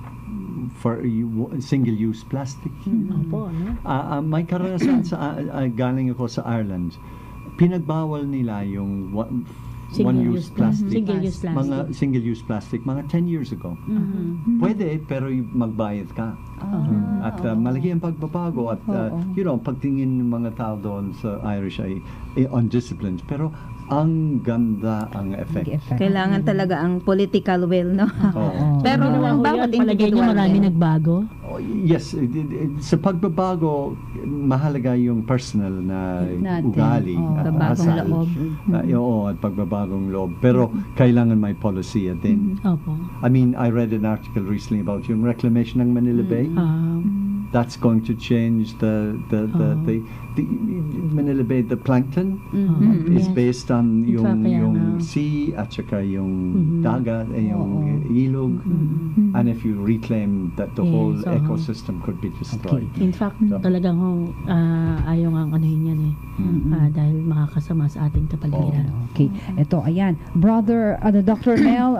Speaker 5: for single-use plastic.
Speaker 4: Opo, no?
Speaker 5: Ah, ah, may karanasan sa ah, ah, galing ako sa Ireland. Pinagbawal nila yung one, one-use
Speaker 4: Single-use
Speaker 5: plastic.
Speaker 4: Single-use plastic.
Speaker 5: Mga single-use plastic mga ten years ago.
Speaker 4: Mhm.
Speaker 5: Pwede pero y- magbayad ka.
Speaker 3: Ah,
Speaker 5: At uh, malaki ang pagbabago at uh,
Speaker 3: Oo.
Speaker 5: you know, pagtingin ng mga tao doon sa Irish ay eh, undisciplined pero ang ganda ang effect.
Speaker 3: Mag-effect.
Speaker 6: Kailangan talaga ang political will, no?
Speaker 5: Oo.
Speaker 6: Pero
Speaker 4: Ginawa ho
Speaker 6: bawat
Speaker 4: yan, palagay nyo
Speaker 6: individual
Speaker 4: marami
Speaker 6: din.
Speaker 4: nagbago?
Speaker 5: Oh, yes, eh, eh, sa pagbabago mahalaga yung personal na
Speaker 3: Natin.
Speaker 5: ugali,
Speaker 3: Oo.
Speaker 5: at
Speaker 6: Pagbabagong
Speaker 5: asal.
Speaker 6: loob.
Speaker 5: Ah, oo, at pagbabagong loob. Pero kailangan may polisiya din.
Speaker 4: Opo.
Speaker 5: I mean, I read an article recently about yung reclamation ng Manila Bay.
Speaker 4: Ah,
Speaker 5: That's going to change the the the,
Speaker 4: Oh.
Speaker 5: the, the Manila Bay, the plankton
Speaker 6: Mhm.
Speaker 5: is
Speaker 4: Yes.
Speaker 5: based on
Speaker 4: In
Speaker 5: yung
Speaker 4: fact, kaya
Speaker 5: yung
Speaker 4: nga.
Speaker 5: sea at saka yung
Speaker 4: Mhm.
Speaker 5: dagat, eh, yung
Speaker 3: Oo.
Speaker 5: ilog.
Speaker 4: mhm.
Speaker 5: And if you reclaim that, the
Speaker 4: Yes,
Speaker 5: whole
Speaker 4: oo.
Speaker 5: ecosystem could be destroyed.
Speaker 4: In fact,
Speaker 5: So-
Speaker 4: talagang hong uh, ayaw nga ano yun yan eh.
Speaker 3: Mm-mm.
Speaker 4: Ah, dahil makakasama sa ating kapaligiran.
Speaker 3: Okay. Ito, ayan. Brother, ano, Doctor Mel,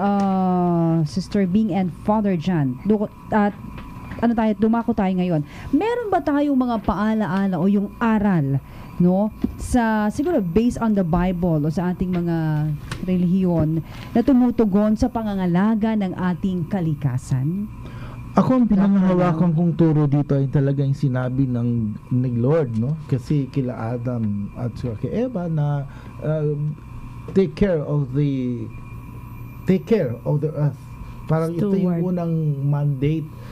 Speaker 3: uh, Sister Bing, and Father John. Dukot, at ano tayo, dumako tayo ngayon. Meron ba tayong mga paalaala o yung aral, no? Sa, siguro, based on the Bible o sa ating mga relihiyon na tumutugon sa pangangalaga ng ating kalikasan?
Speaker 2: Ako ang pinanghahawakan kong turo dito ay talagang sinabi ng ni Lord, no? Kasi kila Adam at saka kay Eva na uh, take care of the take care of the earth. Parang ito
Speaker 4: Steward.
Speaker 2: yung unang mandate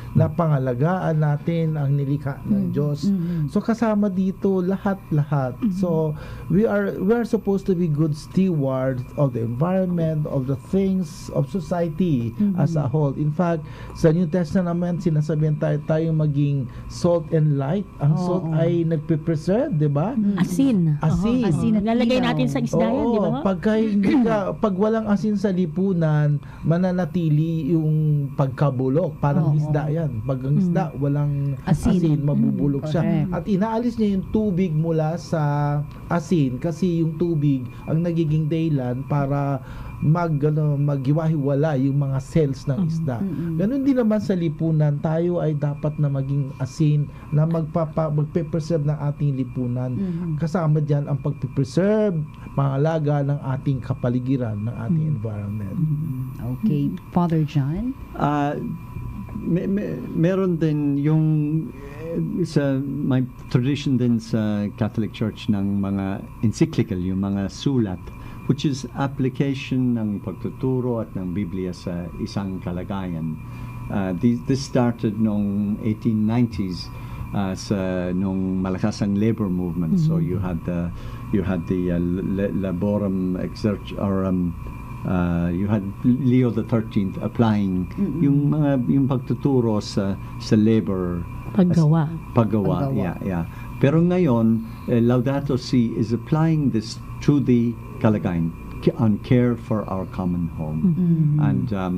Speaker 2: na pangalagaan natin ang nilikha ng Diyos. So kasama dito lahat-lahat. So we are we are supposed to be good stewards of the environment, of the things of society as a whole. In fact, sa New Testament sinasabihan tayo tayong maging salt and light. Ang
Speaker 3: Oo,
Speaker 2: salt
Speaker 3: oo.
Speaker 2: ay nagpe-preserve, 'di ba?
Speaker 4: Asin.
Speaker 2: Asin.
Speaker 4: Oo, asin.
Speaker 3: at
Speaker 4: Lalagay
Speaker 3: ilaw.
Speaker 4: natin sa isda yan,
Speaker 2: Oo,
Speaker 4: di ba?
Speaker 2: pagka hindi ka, pag walang asin sa lipunan, mananatili yung pagkabulok. Parang
Speaker 3: Oo.
Speaker 2: isda yan. Pag ang isda, walang
Speaker 3: Asin.
Speaker 2: asin, mabubulok siya.
Speaker 3: correct.
Speaker 2: At inaalis niya yung tubig mula sa asin kasi yung tubig ang nagiging dahilan para mag ano, maghiwa-hiwala yung mga cells ng isda. Ganun din naman sa lipunan, tayo ay dapat na maging asin na magpapa magpe-preserve ng ating lipunan. Kasama diyan ang pagpe-preserve, pangalaga ng ating kapaligiran, ng ating environment.
Speaker 3: Okay, Father John?
Speaker 5: Ah, me, me, meron din yung eh, sa may tradition din sa Catholic Church ng mga encyclical, yung mga sulat, which is application ng pagtuturo at ng Biblia sa isang kalagayan. Uh, this, this started noong eighteen nineties uh, sa nung malakas ang labor movement. So you had the you had the uh, le- laborum exert or um, uh, you had Leo the thirteenth applying yung mga yung pagtuturo sa sa labor
Speaker 4: Paggawa.
Speaker 5: paggawa.
Speaker 3: Paggawa.
Speaker 5: Yeah, yeah. Pero ngayon, eh, Laudato Si is applying this to the kalagayan ki- on care for our common home. And um,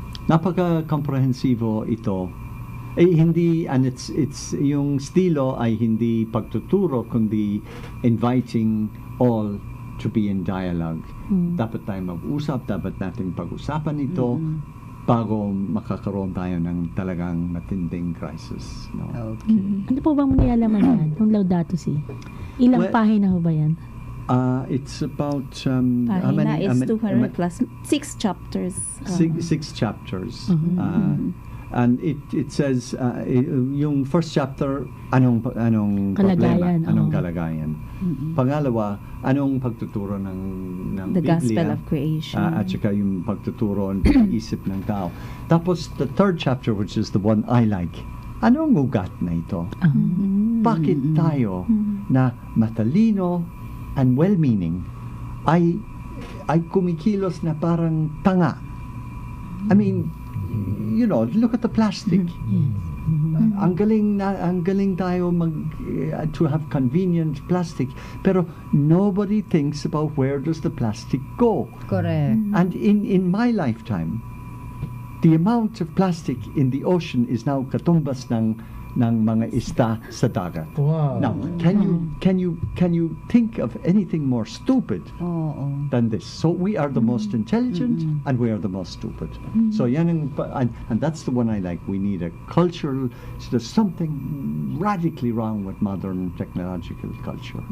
Speaker 5: napaka-komprehensibo ito. Eh, hindi, and it's, it's, yung estilo ay hindi pagtuturo, kundi inviting all to be in dialogue. Dapat tayo mag-usap, dapat natin pag-usapan ito bago makakaroon tayo ng talagang matinding crisis. No?
Speaker 3: Okay.
Speaker 4: Ano po bang nilalaman yan? Yung Laudato Si? Ilang
Speaker 5: Well,
Speaker 4: pahina ho ba yan?
Speaker 5: Uh, it's about um, how
Speaker 6: Pahina
Speaker 5: many-
Speaker 6: is
Speaker 5: how many-
Speaker 6: two
Speaker 5: how
Speaker 6: hundred
Speaker 5: many-
Speaker 6: plus six chapters.
Speaker 5: six,
Speaker 6: Uh,
Speaker 5: six chapters. Uh, and it it says uh, i- yung first chapter anong anong
Speaker 4: Kalagayan,
Speaker 5: problema, anong
Speaker 4: oo.
Speaker 5: kalagayan. Pangalawa, anong pagtuturo ng ng
Speaker 6: the
Speaker 5: Biblia,
Speaker 6: Gospel of Creation.
Speaker 5: uh, at saka yung pagtuturo ng pag-iisip ng tao. Tapos the third chapter, which is the one I like, anong ugat na ito? Bakit tayo na matalino and well-meaning ay ay kumikilos na parang tanga? I mean, you know, look at the plastic. Ang galing na ang galing tayo mag uh, to have convenient plastic, pero nobody thinks about where does the plastic go.
Speaker 3: Correct.
Speaker 5: And in in my lifetime, the amount of plastic in the ocean is now katumbas ng ng mga isda sa dagat.
Speaker 2: Wow.
Speaker 5: Now, can you can you can you think of anything more stupid
Speaker 3: Oo.
Speaker 5: than this? So we are the most intelligent and we are the most stupid. So yan ang, and, and that's the one I like. We need a cultural, so there's something radically wrong with modern technological culture.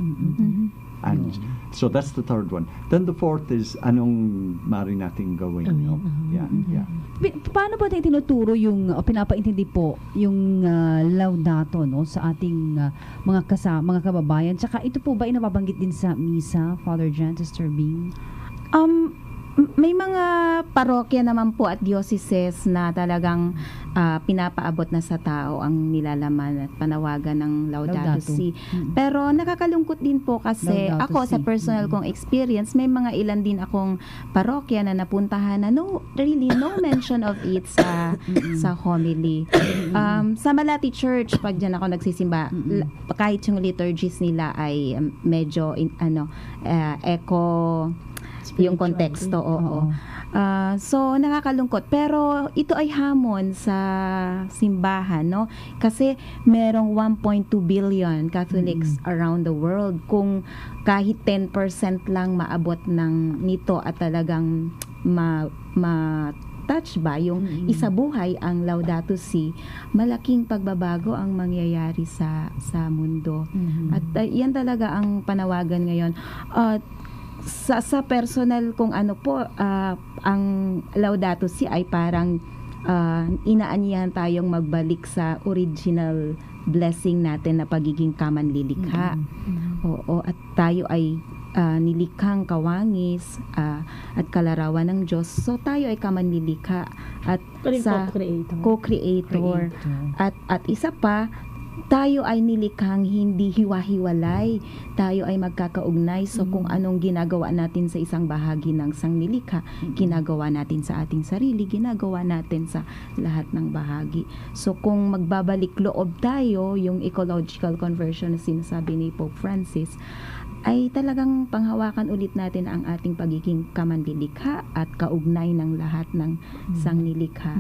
Speaker 5: And so that's the third one. Then the fourth is anong mari nating gawin. No? Yeah, yeah.
Speaker 3: Pi- Paano ba tayo tinuturo yung, o pinapaintindi po, yung ah, laudato no, sa ating ah, mga kasama, mga kababayan? Tsaka ito po ba ay nababanggit din sa misa, Father John, Sister Bing?
Speaker 6: Um, m- may mga parokya naman po at dioceses na talagang ah, pinapaabot na sa tao ang nilalaman at panawagan ng Laudato,
Speaker 3: Laudato.
Speaker 6: Si.
Speaker 3: Mm.
Speaker 6: Pero nakakalungkot din po kasi
Speaker 3: Laudato
Speaker 6: ako sa
Speaker 3: Si.
Speaker 6: personal kong experience, may mga ilan din akong parokya na napuntahan na no, really no mention of it sa sa homily. Um, sa Malati Church, pag dyan ako nagsisimba,
Speaker 3: Mm-mm.
Speaker 6: la- kahit yung liturgies nila ay um, medyo in, ano, ah, echo yung konteksto, oo.
Speaker 3: Oo.
Speaker 6: Ah, so nakakalungkot, pero ito ay hamon sa simbahan, no? Kasi merong one point two billion Catholics around the world. Kung kahit ten percent lang maabot ng nito at talagang ma, ma touch ba yung
Speaker 3: Mm-mm.
Speaker 6: isabuhay ang Laudato Si, malaking pagbabago ang mangyayari sa sa mundo.
Speaker 3: Mhm.
Speaker 6: At uh, yan talaga ang panawagan ngayon. At sa sa personal kung ano po, ah, ang Laudato Si ay parang ah, inaanyahan tayong magbalik sa original blessing natin na pagiging kamanlilikha. Oo, at tayo ay ah, nilikhang kawangis ah, at kalarawan ng Diyos. So tayo ay kamanlilikha at
Speaker 4: Rin
Speaker 6: sa
Speaker 4: co-creator.
Speaker 6: co-creator. At at isa pa, tayo ay nilikhang hindi hiwa-hiwalay. Tayo ay magkakaugnay. So kung anong ginagawa natin sa isang bahagi ng sangnilikha, ginagawa natin sa ating sarili, ginagawa natin sa lahat ng bahagi. So kung magbabalik loob tayo, yung ecological conversion na sinasabi ni Pope Francis, ay talagang panghawakan ulit natin ang ating pagiging kamanlilikha at kaugnay ng lahat ng sangnilikha.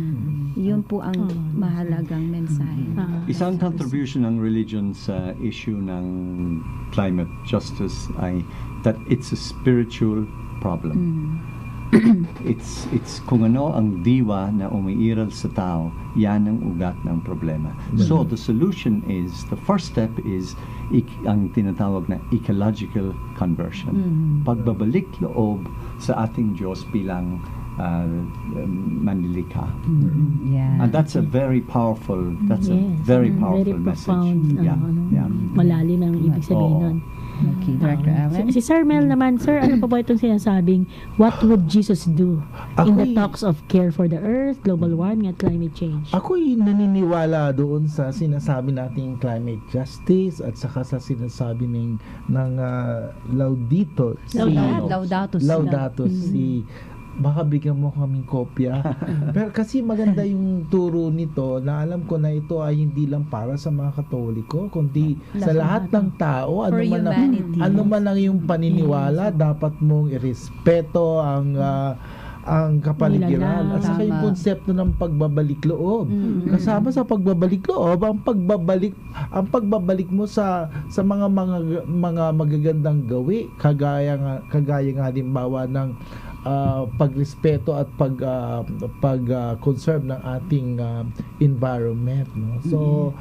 Speaker 6: Yun po ang mahalagang mensahe.
Speaker 4: Ah,
Speaker 5: Isang contribution ng religion sa issue ng climate justice ay that it's a spiritual problem. it's it's kung ano ang diwa na umiiral sa tao, yan ang ugat ng problema. So the solution is, the first step is ik- ang tinatawag na ecological conversion. Pagbabalik loob sa ating Diyos bilang uh, manlilikha.
Speaker 3: Yeah.
Speaker 5: And that's a very powerful, that's a
Speaker 4: Yes,
Speaker 5: very
Speaker 4: mm,
Speaker 5: powerful
Speaker 4: very
Speaker 5: message.
Speaker 4: profound,
Speaker 5: Yeah,
Speaker 4: ano, ano,
Speaker 5: yeah.
Speaker 4: malalim ang ibig sabihin
Speaker 5: Oo.
Speaker 4: nun.
Speaker 3: Okay, Director
Speaker 4: Ah,
Speaker 3: Allen?
Speaker 4: si, si Sir Mel naman, Sir, ano pa ba itong sinasabing, what would Jesus do in the
Speaker 2: Ako'y-
Speaker 4: talks of care for the earth, global warming, at climate change?
Speaker 2: Ako'y naniniwala doon sa sinasabi nating climate justice at saka sa sinasabi ng ng ah, Laudito si
Speaker 4: Laudato.
Speaker 3: Laudato Si.
Speaker 2: Laudato si. Baka bigyan mo kaming kopya. Pero kasi maganda yung turo nito na alam ko na ito ay hindi lang para sa mga Katoliko, kundi sa lahat ng tao, ano
Speaker 3: For
Speaker 2: man ang,
Speaker 3: humanity.
Speaker 2: ano man ang iyong paniniwala, dapat mong irespeto ang ah, ang kapaligiran at saka yung
Speaker 3: Tama.
Speaker 2: konsepto ng pagbabalik loob. Kasama sa pagbabalik loob ang pagbabalik ang pagbabalik mo sa sa mga mga mga magagandang gawi kagaya nga kagaya nga halimbawa ng ah, pagrespeto at pag ah, pag ah, conserve ng ating ah, environment, no. So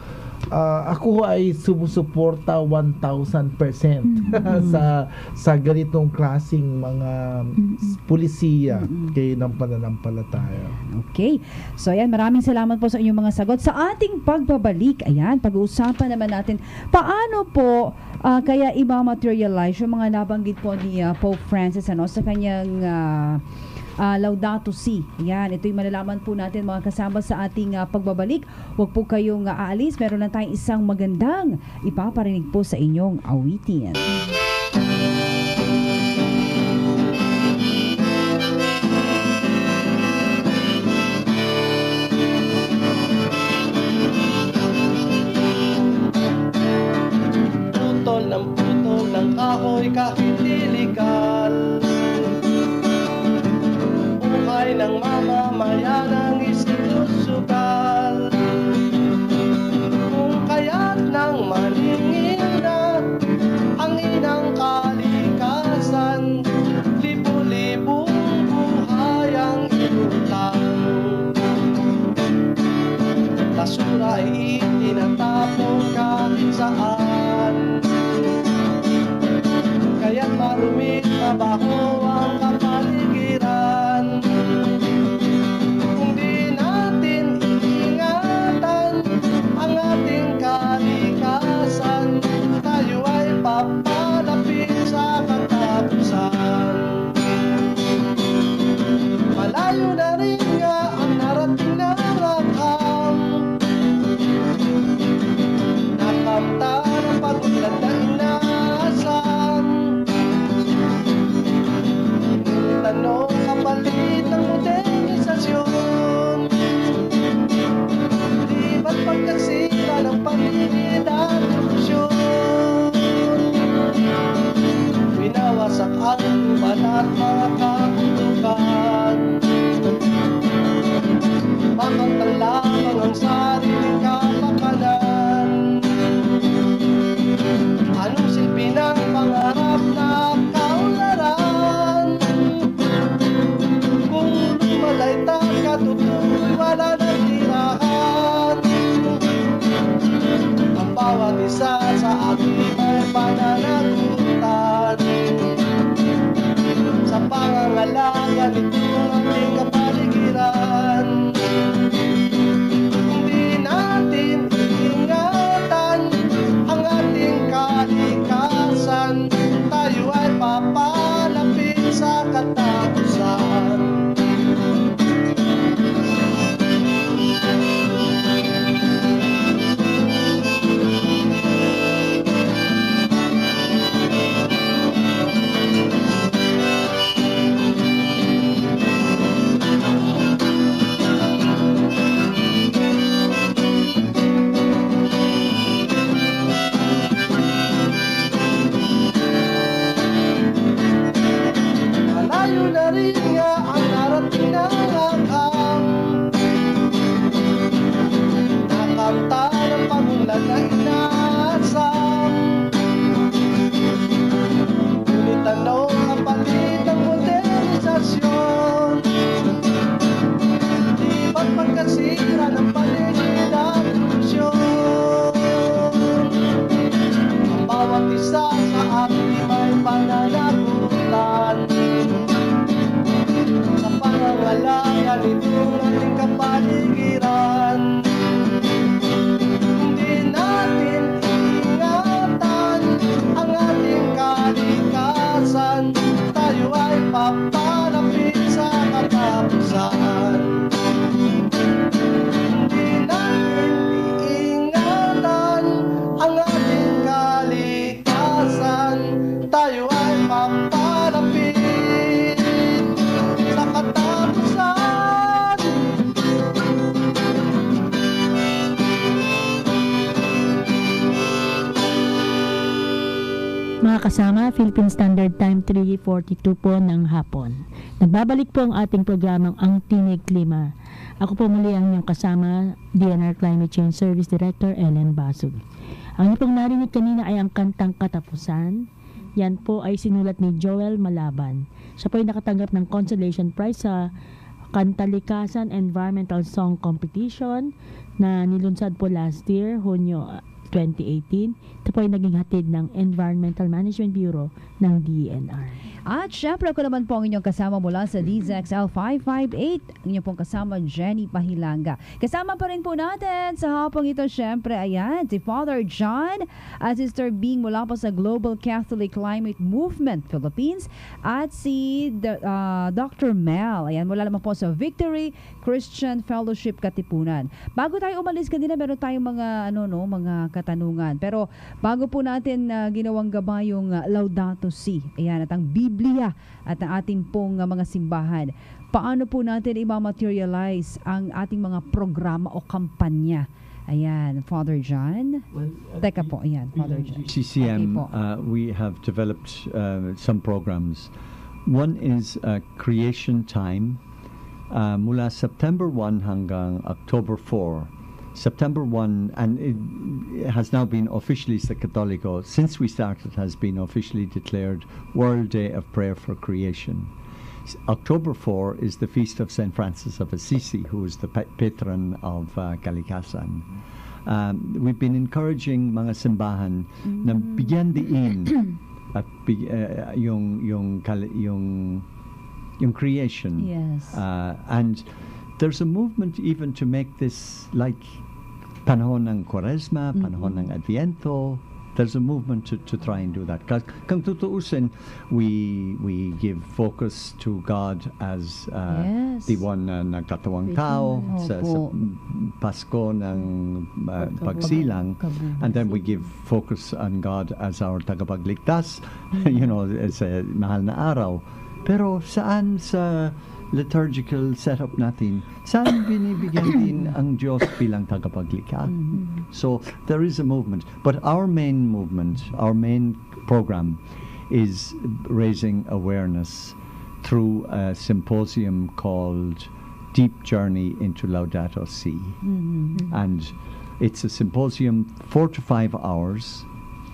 Speaker 2: ah, ako ay sumusuporta one thousand percent sa sa ganitong klasing mga pulisiya kay ng pananampalataya.
Speaker 3: Okay. So ayan, maraming salamat po sa inyong mga sagot. Sa ating pagbabalik, ayan, pag-uusapan naman natin paano po ah, kaya i-materialize yung mga nabanggit po ni ah, Pope Francis ano sa kanyang ah, ah, Laudato Si. Ayan, ito yung malalaman po natin mga kasama sa ating ah, pagbabalik. Huwag po kayong ah, aalis. Meron lang tayong isang magandang ipaparinig po sa inyong awitin.
Speaker 7: Putol ng putol ng kahoy kahit lilikal. Buhay ng mamamayan ang isinusugal. Kung kaya't ng maningil na ang inang kalikasan, libu-libong buhay ang inutang. Basura ay itinatapon kahit saan. Kaya't marumi mabaho ang kapaligiran. Kung di natin iingatan ang ating kalikasan, tayo ay papalapit sa katapusan. Malayo na rin nga ang narating na rakam. Nakamta ng pagulad na inaasan. Tanong kapalit ng modernisasyon. Di ba't pagkasira ng paligid at korupsyon? Winawasak ang lupan at mga kabundukan. Makantang lamang ang sariling kapakanan. Anong silbi ng pangarap na kaunlaran? Kung lumalay at katutuloy wala na tirahan. Ang bawat isa sa atin ay pananagutan sa pangangalaga nitong ating kapaligiran. Kung di natin iingatan ang ating kalikasan, tayo ay katapusan. Malayo na rin nga ang narating na hanggang nakanta ng pangulan na inaasam. Ngunit ano ang palit ng modernisasyon? Di ba't pagkasira ng paligid at ilusyon? Ang bawat isa sa atin may pananagutan sa pangangalaga nitong ating kapaligiran. Hindi natin ingatan ang ating kalikasan, tayo ay papalapit sa katapusan. Hindi natin iingatan ang ating kalikasan, tayo ay papalapit sa katapusan.
Speaker 4: Mga kasama, Philippine Standard Time three forty-two po ng hapon. Nagbabalik po ang ating programang Ang Tinig Klima. Ako po muli ang inyong kasama, D N R Climate Change Service Director Ellen Basug. Ang inyong pong narinig kanina ay ang kantang Katapusan. Yan po ay sinulat ni Joel Malaban. Siya po ay nakatanggap ng Consolation Prize sa Kantalikasan Environmental Song Competition na nilunsad po last year, Hunyo twenty eighteen. Ito po ay naging hatid ng Environmental Management Bureau ng D N R.
Speaker 3: At syempre ako naman po ang inyong kasama mula sa D Z X L five five eight. Ang inyong pong kasama, Jenny Pahilanga. Kasama pa rin po natin sa hapong ito, syempre, ayan, si Father John at Sister Bing mula po sa Global Catholic Climate Movement Philippines at si the, uh, Doctor Mel, ayan, mula naman po sa Victory Christian Fellowship Katipunan. Bago tayo umalis kanina, meron tayong mga, ano, no, mga katanungan. Pero bago po natin uh, ginawang gaba yung uh, Laudato Si, ayan, at ang Biblia at ang ating pong uh, mga simbahan, paano po natin i-materialize ang ating mga programa o kampanya? Ayan, Father John. Teka po, ayan, Father John.
Speaker 5: G C C M,
Speaker 3: Okay po.
Speaker 5: uh, we have developed uh, some programs. One is uh, Creation Time, uh, mula September first hanggang October fourth. September first, and it, it has now been officially, sa Catholico, since we started, has been officially declared World Day of Prayer for Creation. S- October fourth is the feast of Saint Francis of Assisi, who is the pa- patron of uh, Kalikasan. Um, we've been encouraging mga simbahan na bigyan diin at big, uh, yung yung kal- yung yung creation.
Speaker 3: Yes.
Speaker 5: Uh, and there's a movement even to make this like panahon ng Quaresma, panahon ng Adviento. There's a movement to, to try and do that. Kung kung tutuusin, we we give focus to God as uh,
Speaker 3: Yes.
Speaker 5: the one na nagkatawang tao
Speaker 3: Opo.
Speaker 5: sa, sa Pasko ng uh, pagsilang, and then we give focus on God as our tagapagligtas, you know, as a mahal na araw. Pero saan sa liturgical setup natin, saan binibigyan din ang Diyos bilang tagapaglikha? So there is a movement, but our main movement, our main program is raising awareness through a symposium called Deep Journey into Laudato Si. And it's a symposium, four to five hours,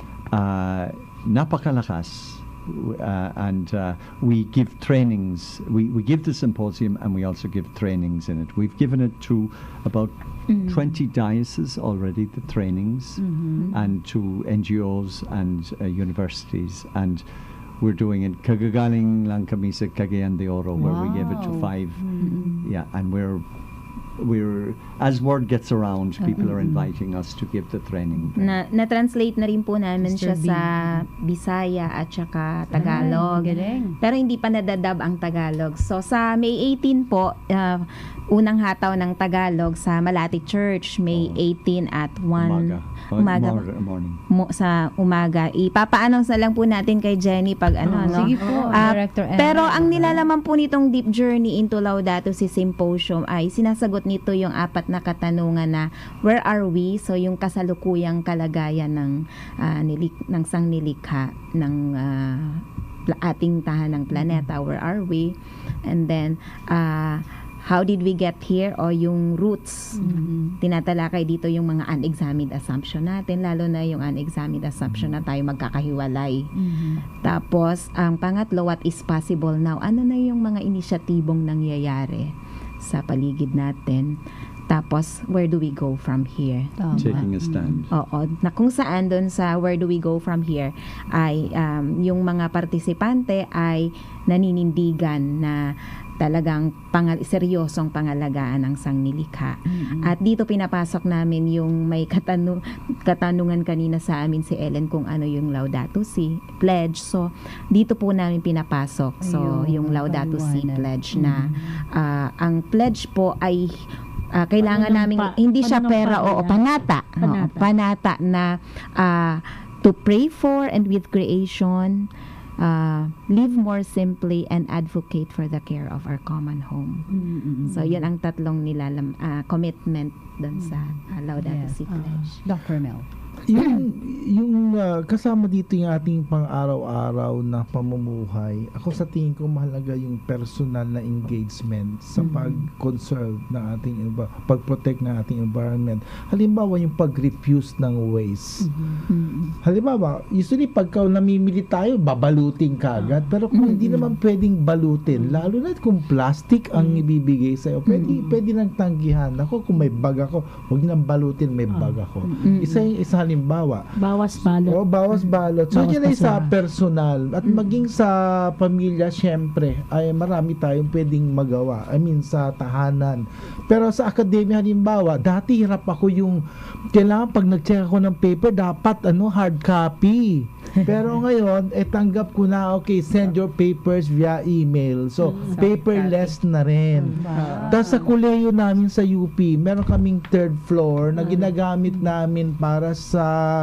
Speaker 5: uh, napakalakas. Uh, and uh, we give trainings. We, we give the symposium and we also give trainings in it. We've given it to about mm. twenty dioceses already, the trainings, mm-hmm. and to N G Os and uh, universities. And we're doing it. Kagagaling lang kami sa Cagayan de Oro, where
Speaker 3: Wow.
Speaker 5: we gave it to five.
Speaker 3: Mm-hmm.
Speaker 5: Yeah, and we're we're as word gets around, people are inviting us to give the training.
Speaker 6: Na, na-translate na rin po namin
Speaker 3: Mister
Speaker 6: siya
Speaker 3: B.
Speaker 6: sa Bisaya at saka Tagalog.
Speaker 3: Ay, galing.
Speaker 6: Pero hindi pa nadadab ang Tagalog. So sa May eighteen po, uh, unang hataw ng Tagalog sa Malati Church, May
Speaker 5: Oh.
Speaker 6: eighteen at one
Speaker 5: Umaga.
Speaker 6: umaga
Speaker 5: Mor- morning.
Speaker 6: mo, sa umaga. Ipapaannounce na lang po natin kay Jenny pag ano, no?
Speaker 3: Sige po,
Speaker 6: Ah,
Speaker 3: Director Ellen.
Speaker 6: Pero ang nilalaman po nitong Deep Journey into Laudato Si Symposium ay sinasagot nito yung apat na katanungan na where are we? So yung kasalukuyang kalagayan ng ah, nilik ng sangnilikha ng ah, pla- ating tahanang planeta, where are we? And then ah, how did we get here, o yung roots. Tinatalakay dito yung mga unexamined assumption natin, lalo na yung unexamined assumption na tayo magkakahiwalay. Tapos, ang pangatlo, what is possible now? Ano na yung mga inisyatibong nangyayari sa paligid natin? Tapos, where do we go from here?
Speaker 3: Tama.
Speaker 5: Taking a stand.
Speaker 6: Oo, na kung saan doon sa where do we go from here ay um, yung mga partisipante ay naninindigan na talagang pangal seryosong pangalagaan ng sangnilikha. At dito pinapasok namin yung may katanu katanungan kanina sa amin si Ellen kung ano yung Laudato Si pledge. So dito po namin pinapasok. So
Speaker 3: Ayun,
Speaker 6: yung Laudato Si
Speaker 3: paliwanag.
Speaker 6: pledge na ah, ang pledge po ay ah, kailangan namin
Speaker 4: Panunumpa-
Speaker 6: hindi siya pera
Speaker 4: panunumpa
Speaker 6: o
Speaker 4: yan.
Speaker 6: panata. Oo,
Speaker 4: Panata.
Speaker 6: panata na ah, to pray for and with creation, uh, live more simply and advocate for the care of our common home. So yun ang tatlong nilalam ah, commitment doon sa uh, Laudato
Speaker 3: Yes.
Speaker 6: Si pledge.
Speaker 3: Doctor Mel.
Speaker 2: yung yung ah, kasama dito yung ating pang-araw-araw na pamumuhay. Ako sa tingin ko mahalaga yung personal na engagement sa pag-conserve ng ating env- pag-protect ng ating environment. Halimbawa yung pag-refuse ng waste. Halimbawa, usually pagka namimili tayo, babalutin ka agad. Pero kung hindi naman pwedeng balutin, lalo na kung plastic ang ibibigay sa'yo, pwede, pwede nang tanggihan. Ako, kung may bag ako, huwag nang balutin, may bag ako. Isa yung isa halimbawa.
Speaker 4: Bawas balot.
Speaker 2: O, bawas balot. So,
Speaker 4: Bawas
Speaker 2: yun ay sa
Speaker 4: basura.
Speaker 2: personal. At maging sa pamilya, syempre, ay marami tayong pwedeng magawa. I mean, sa tahanan. Pero sa akademya, halimbawa, dati hirap ako yung, kailangan pag nag-check ako ng paper, dapat ano hard copy. Pero ngayon, eh, tanggap ko na, okay, send your papers via email. So, paperless na rin. Tapos sa kuleyo namin sa U P, meron kaming third floor na ginagamit namin para sa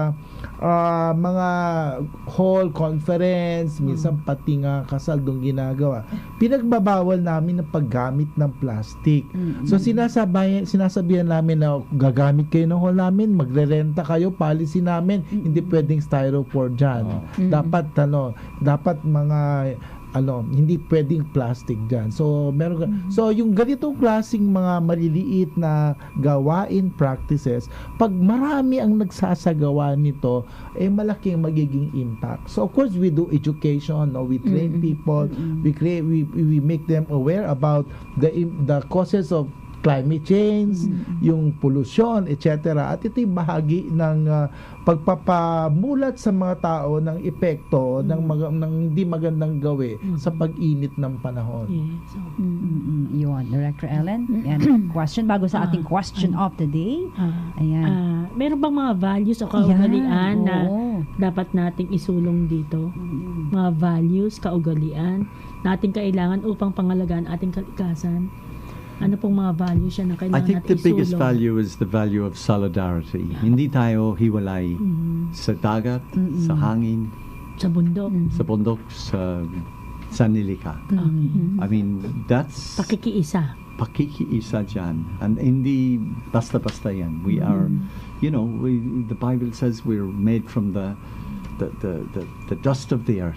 Speaker 2: ah, mga hall conference, minsan pati nga kasal doon ginagawa. Pinagbabawal namin ng paggamit ng plastic. So sinasabay, sinasabihan namin na gagamit kayo ng hall namin, magre-renta kayo, policy namin, hindi pwedeng styrofoam dyan. Dapat ano, dapat mga ano, hindi pwedeng plastic dyan. So, meron ka, so yung ganitong klaseng mga maliliit na gawain, practices, pag marami ang nagsasagawa nito, eh malaking magiging impact. So, of course, we do education, no? We train people, we create, we, we make them aware about the im- the causes of climate change, yung pollution, et cetera. At ito'y bahagi ng uh, pagpapamulat sa mga tao ng epekto ng, mag- ng hindi magandang gawi sa pag-init ng panahon.
Speaker 4: Yes. So,
Speaker 3: Mm-mm. Yun, Director Ellen. Yan, question bago sa ating question of the day.
Speaker 4: ah,
Speaker 3: Ayan.
Speaker 4: ah, meron bang mga values o kaugalian na
Speaker 3: oo.
Speaker 4: dapat nating isulong dito? Mga values, kaugalian na ating kailangan upang pangalagaan ating kalikasan? Ano pong mga values yan na
Speaker 5: I
Speaker 4: kailangan
Speaker 5: think
Speaker 4: natin
Speaker 5: the biggest
Speaker 4: isulong?
Speaker 5: value is the value of solidarity. Hindi tayo hiwalay sa dagat, sa hangin,
Speaker 4: Sa bundok.
Speaker 5: sa bundok, sa sanilika. I mean, that's
Speaker 4: Pakikiisa.
Speaker 5: pakikiisa dyan. And hindi basta-basta yan. We are, you know, we, the Bible says we're made from the the, the, the, the dust of the earth.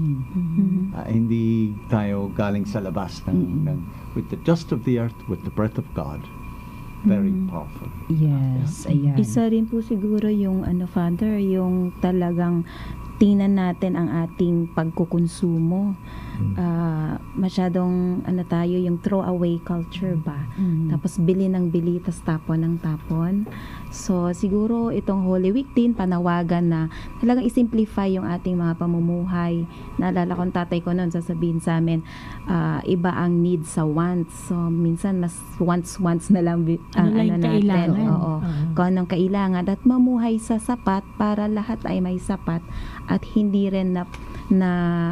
Speaker 5: Ah, hindi tayo galing sa labas ng, ng with the dust of the earth, with the breath of God. Very powerful.
Speaker 3: Yes, ayan.
Speaker 6: Isa rin po siguro yung ano, Father, yung talagang tingnan natin ang ating pagkukonsumo. ah, masyadong ano tayo, yung throwaway culture ba.
Speaker 3: Mhm.
Speaker 6: Tapos bili ng bili, tas tapon ng tapon. So siguro itong Holy Week din, panawagan na talagang isimplify yung ating mga pamumuhay. Naalala ko ang tatay ko noon, sasabihin sa amin, ah, iba ang need sa wants. So minsan mas wants-wants na lang bi- ang
Speaker 4: Ano lang
Speaker 6: ano
Speaker 4: yung
Speaker 6: natin.
Speaker 4: kailangan.
Speaker 6: Oo.
Speaker 4: Oo.
Speaker 6: Kung anong kailangan at mamuhay sa sapat para lahat ay may sapat at hindi rin na, na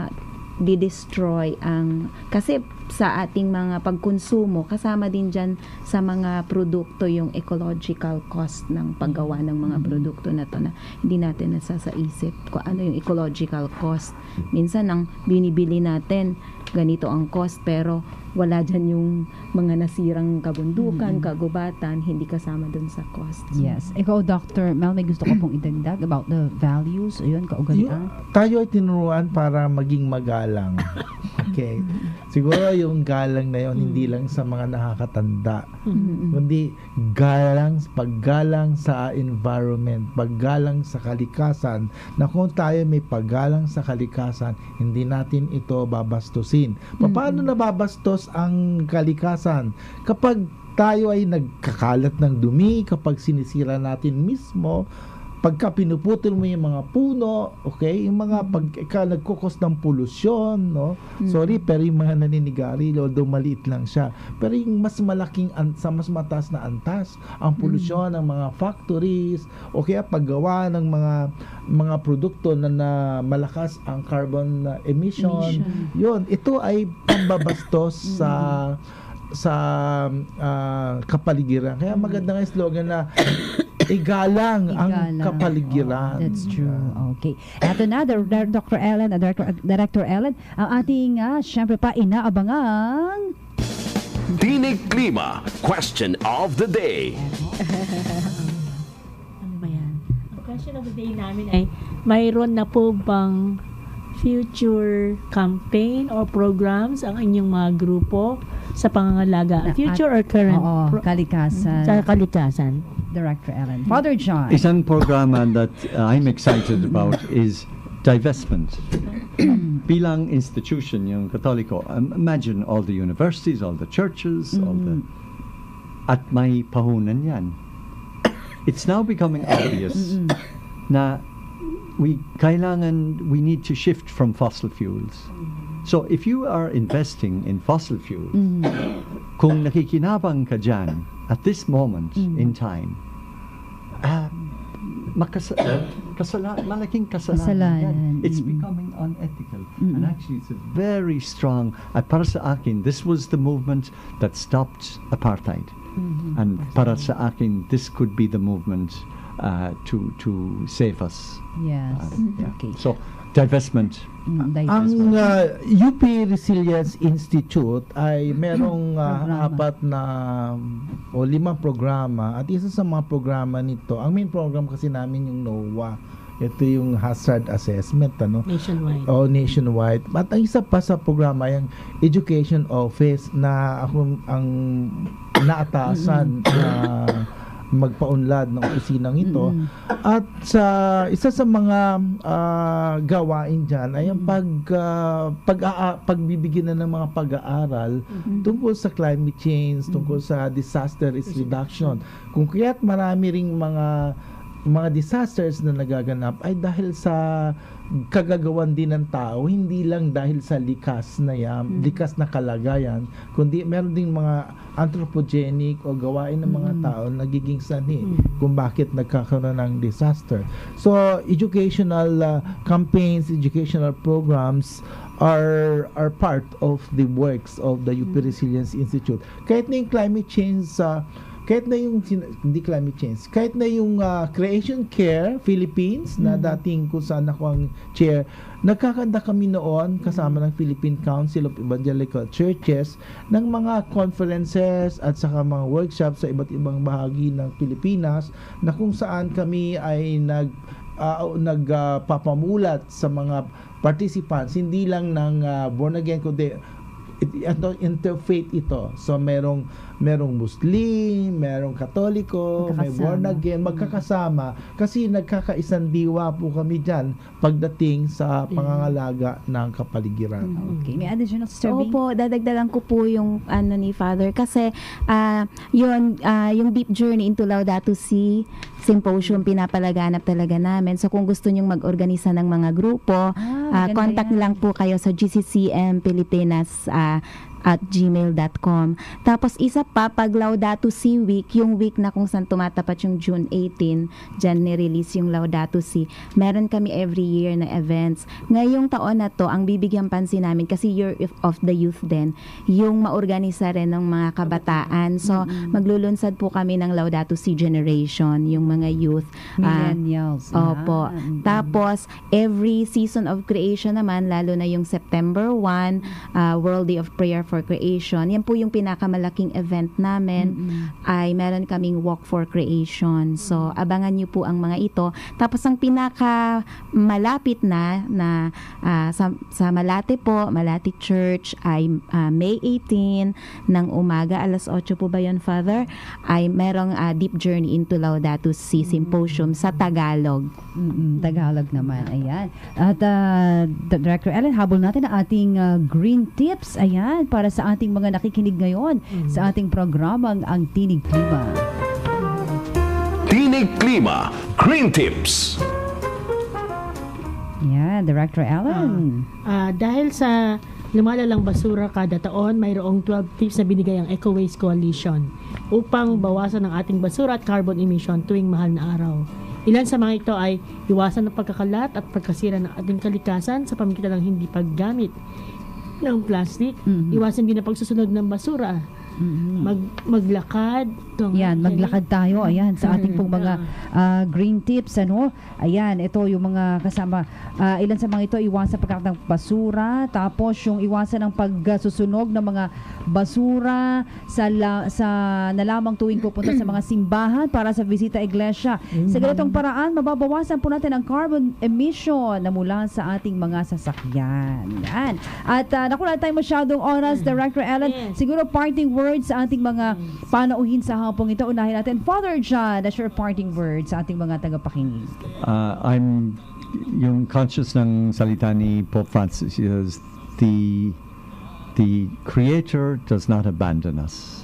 Speaker 6: di-destroy ang, kasi sa ating mga pagkonsumo kasama din dyan sa mga produkto yung ecological cost ng paggawa ng mga produkto na to na hindi natin nasasaisip kung ano yung ecological cost. Minsan ang binibili natin ganito ang cost pero wala dyan yung mga nasirang kabundukan, kagubatan, hindi kasama dun sa cost.
Speaker 3: Yes. Ikaw, Doctor Mel, may gusto ko pong idagdag about the values, ayun, kaugalian.
Speaker 2: Tayo ay tinuruan para maging magalang. Okay. Siguro yung galang na yun, hindi lang sa mga nakakatanda. Kundi galang, paggalang sa environment, paggalang sa kalikasan, na kung tayo may paggalang sa kalikasan, hindi natin ito babastusin. Paano nababastos ang kalikasan? Kapag tayo ay nagkakalat ng dumi, kapag sinisira natin mismo, pagka pinuputol mo yung mga puno, okay, yung mga pagka nagkukos ng polusyon, no? Sorry, pero yung mga naninigarilyo, although maliit lang siya, pero yung mas malaking, an- sa mas mataas na antas, ang polusyon ng mga factories, o kaya paggawa ng mga mga produkto na, na malakas ang carbon uh, emission, yun, ito ay pambabastos sa sa uh, kapaligiran. Kaya maganda nga yung slogan na igalang ang
Speaker 3: Igalang.
Speaker 2: kapaligiran.
Speaker 3: Oh, that's true. Okay. Eto na, Dir- Dir- Doctor Ellen, uh, Director, Director Ellen, ang ating, uh, syempre pa, inaabangang
Speaker 1: Tinig Klima, question of the day.
Speaker 4: Ano ba yan? Ang question of the day namin ay, mayroon na po bang future campaign or programs ang inyong mga grupo sa pangangalaga?
Speaker 3: Na-
Speaker 4: Future or current?
Speaker 3: Oo,
Speaker 4: pro-
Speaker 3: kalikasan.
Speaker 4: sa kalikasan.
Speaker 3: Director Ellen. Father John.
Speaker 5: Isang programa that uh, I'm excited about is divestment. Bilang institution, yung Katoliko, um, imagine all the universities, all the churches, all the... At may pahunan yan. It's now becoming obvious na we kailangan, we need to shift from fossil fuels. So if you are investing in fossil fuels, kung nakikinabang ka dyan, at this moment in time, uh, makasa- uh, kasala- malaking kasalanan.
Speaker 3: Kasalanan.
Speaker 5: yan. It's
Speaker 3: Mm-mm.
Speaker 5: becoming unethical. And actually, it's a very strong, at para sa akin, this was the movement that stopped apartheid. And para sa akin, this could be the movement uh, to to save us.
Speaker 3: Yes.
Speaker 5: Uh, yeah.
Speaker 3: Okay.
Speaker 5: So, divestment.
Speaker 3: Mm,
Speaker 2: Ang
Speaker 3: divestment.
Speaker 2: uh, U P Resilience Institute ay merong uh,
Speaker 3: Programa.
Speaker 2: apat na o limang programa at isa sa mga programa nito, ang main program kasi namin yung NOAA. Ito yung hazard assessment, ano?
Speaker 4: Nationwide.
Speaker 2: O nationwide. At ang isa pa sa programa yung Education Office na ako ang naatasan na magpaunlad ng opisinang ito.
Speaker 3: Mm-mm.
Speaker 2: At sa isa sa mga ah, gawain diyan ay ang pag ah, pag aa- pagbibigyan na ng mga pag-aaral tungkol sa climate change, tungkol sa disaster risk reduction. Kung kaya't marami ring mga mga disasters na nagaganap ay dahil sa kagagawan din ng tao, hindi lang dahil sa likas na yan, likas na kalagayan, kundi meron ding mga anthropogenic o gawain ng mga tao nagiging sanhi kung bakit nagkakaroon ng disaster. So, educational uh, campaigns, educational programs are are part of the works of the U P Resilience Institute. Kahit na yung climate change sa kahit na yung sin- hindi climate change, kahit na yung uh, Creation Care Philippines na dating kung saan ako ang chair, nagkakanda kami noon kasama ng Philippine Council of Evangelical Churches ng mga conferences at saka mga workshops sa iba't ibang bahagi ng Pilipinas na kung saan kami ay nag uh, nagpapamulat sa mga participants, hindi lang ng uh, born again kundi it, ano, interfaith ito. So merong merong Muslim, merong Katoliko, may
Speaker 3: Magkakasama.
Speaker 2: born again, magkakasama kasi nagkakaisang diwa po kami diyan pagdating sa pangangalaga ng kapaligiran.
Speaker 3: Okay. May additional, Sister Bing?
Speaker 6: Opo, dadagdagan ko po yung ano ni Father kasi ah yun ah, yung Deep Journey into Laudato Si Symposium pinapalaganap talaga namin. So kung gusto nyong mag-organisa ng mga grupo,
Speaker 3: Ah,
Speaker 6: ah,
Speaker 3: maganda
Speaker 6: contact
Speaker 3: yan.
Speaker 6: lang po kayo sa G C C M Pilipinas ah, at gmail dot com. Tapos isa pa, pag Laudato Si Week, yung week na kung saan tumatapat yung June eighteen, dyan nirelease yung Laudato Si. Meron kami every year na events. Ngayong taon na to, ang bibigyan pansin namin, kasi Year of the Youth din, yung maorganisa rin ng mga kabataan. So, maglulunsad po kami ng Laudato Si Generation, yung mga youth. Ah,
Speaker 3: Millennials.
Speaker 6: Opo.
Speaker 3: Yan.
Speaker 6: Tapos, every season of creation naman, lalo na yung September first, uh, World Day of Prayer for Creation, yan po yung pinakamalaking event namin, ay meron kaming Walk for Creation. So, abangan nyo po ang mga ito. Tapos, ang pinaka malapit na, na ah, sa, sa Malate po, Malate Church, ay ah, May eighteenth ng umaga, alas otso po ba yun, Father? Ay merong ah, Deep Journey into Laudato Si Symposium sa Tagalog.
Speaker 3: Mm-mm, Tagalog naman. Ayan. At uh, Director Ellen, habol natin ang ating uh, green tips. Ayan, para sa ating mga nakikinig ngayon sa ating programang Ang Tinig Klima.
Speaker 1: Tinig Klima Green Tips.
Speaker 3: Ayan, Director Ellen.
Speaker 4: Ah, dahil sa lumalalang basura kada taon, mayroong twelve tips na binigay ang Eco Waste Coalition upang bawasan ang ating basura at carbon emission tuwing mahal na araw. Ilan sa mga ito ay iwasan ang pagkakalat at pagkasira ng ating kalikasan sa pamamagitan ng hindi paggamit ng plastic,
Speaker 3: Mhm.
Speaker 4: iwasan din ang pagsusunod ng basura,
Speaker 3: Mhm.
Speaker 4: mag maglakad. Tong-
Speaker 3: Yan, maglakad tayo. Ayan, sa ating pong mga ah, green tips. Ano? Ayan, ito yung mga kasama. ah, ilan sa mga ito, iwasan pagkakalat ng basura. Tapos yung iwasan ng pagsusunog ng mga basura sa, la, sa na lamang tuwing pupunta sa mga simbahan para sa visita iglesia. Sa ganitong paraan, mababawasan po natin ang carbon emission na mula sa ating mga sasakyan. Yan. At uh, naku, wala tayong masyadong oras, Director Ellen.
Speaker 4: Yes.
Speaker 3: Siguro parting words sa ating mga panauhin sa hapong ito. Unahin natin, Father John, that's your parting words sa ating mga tagapakinig.
Speaker 5: Uh, I'm yung conscious ng salita ni Pope Francis is the the Creator does not abandon us.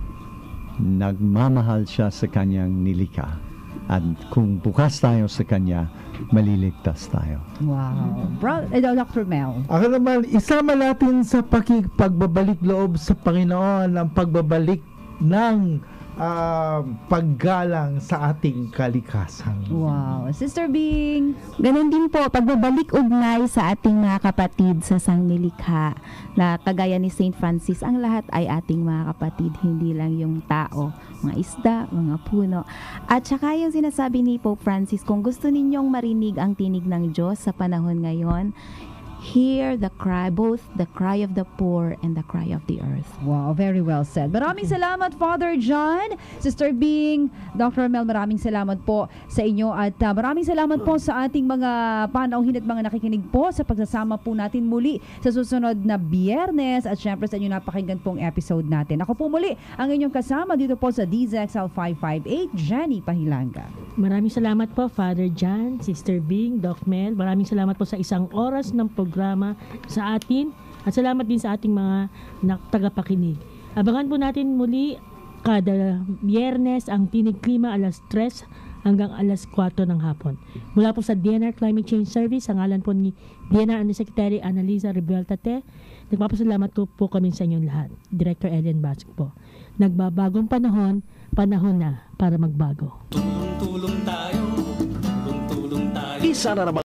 Speaker 5: Nagmamahal siya sa kanyang nilikha. At kung bukas tayo sa kanya, maliligtas tayo.
Speaker 3: Wow. Bro, eh, Doctor Mel.
Speaker 2: Ako naman, isama natin sa pakig pagbabalik loob sa Panginoon ang pagbabalik ng ah, paggalang sa ating kalikasan.
Speaker 3: Wow. Sister Bing.
Speaker 6: Ganon din po, pagbabalik ugnay sa ating mga kapatid sa sangnilikha na kagaya ni Saint Francis, ang lahat ay ating mga kapatid, hindi lang yung tao, mga isda, mga puno. At saka yung sinasabi ni Pope Francis, kung gusto ninyong marinig ang tinig ng Diyos sa panahon ngayon, hear the cry, both the cry of the poor and the cry of the earth.
Speaker 3: Wow, very well said. Maraming salamat, Father John. Sister Bing, Doctor Mel, maraming salamat po sa inyo. At uh, maraming salamat po sa ating mga panauhin at mga nakikinig po sa pagsasama po natin muli sa susunod na Biyernes. At syempre sa inyo napakinggan pong episode natin. Ako po muli ang inyong kasama dito po sa D Z X L five five eight, Jenny Pahilanga.
Speaker 4: Maraming salamat po, Father John, Sister Bing, Doc Mel. Maraming salamat po sa isang oras ng programa sa atin. At salamat din sa ating mga nak- tagapakinig. Abangan po natin muli kada Biyernes ang Tinig Klima alas tres hanggang alas kwatro ng hapon. Mula po sa D N R Climate Change Service, ang ngalan po ni D N R Undersecretary Annalisa Rebueltate. Nagpapasalamat ko po kami sa inyong lahat. Director Ellen Basuk po. Nagbabagong panahon, panahon na para magbago.
Speaker 1: Isa na naman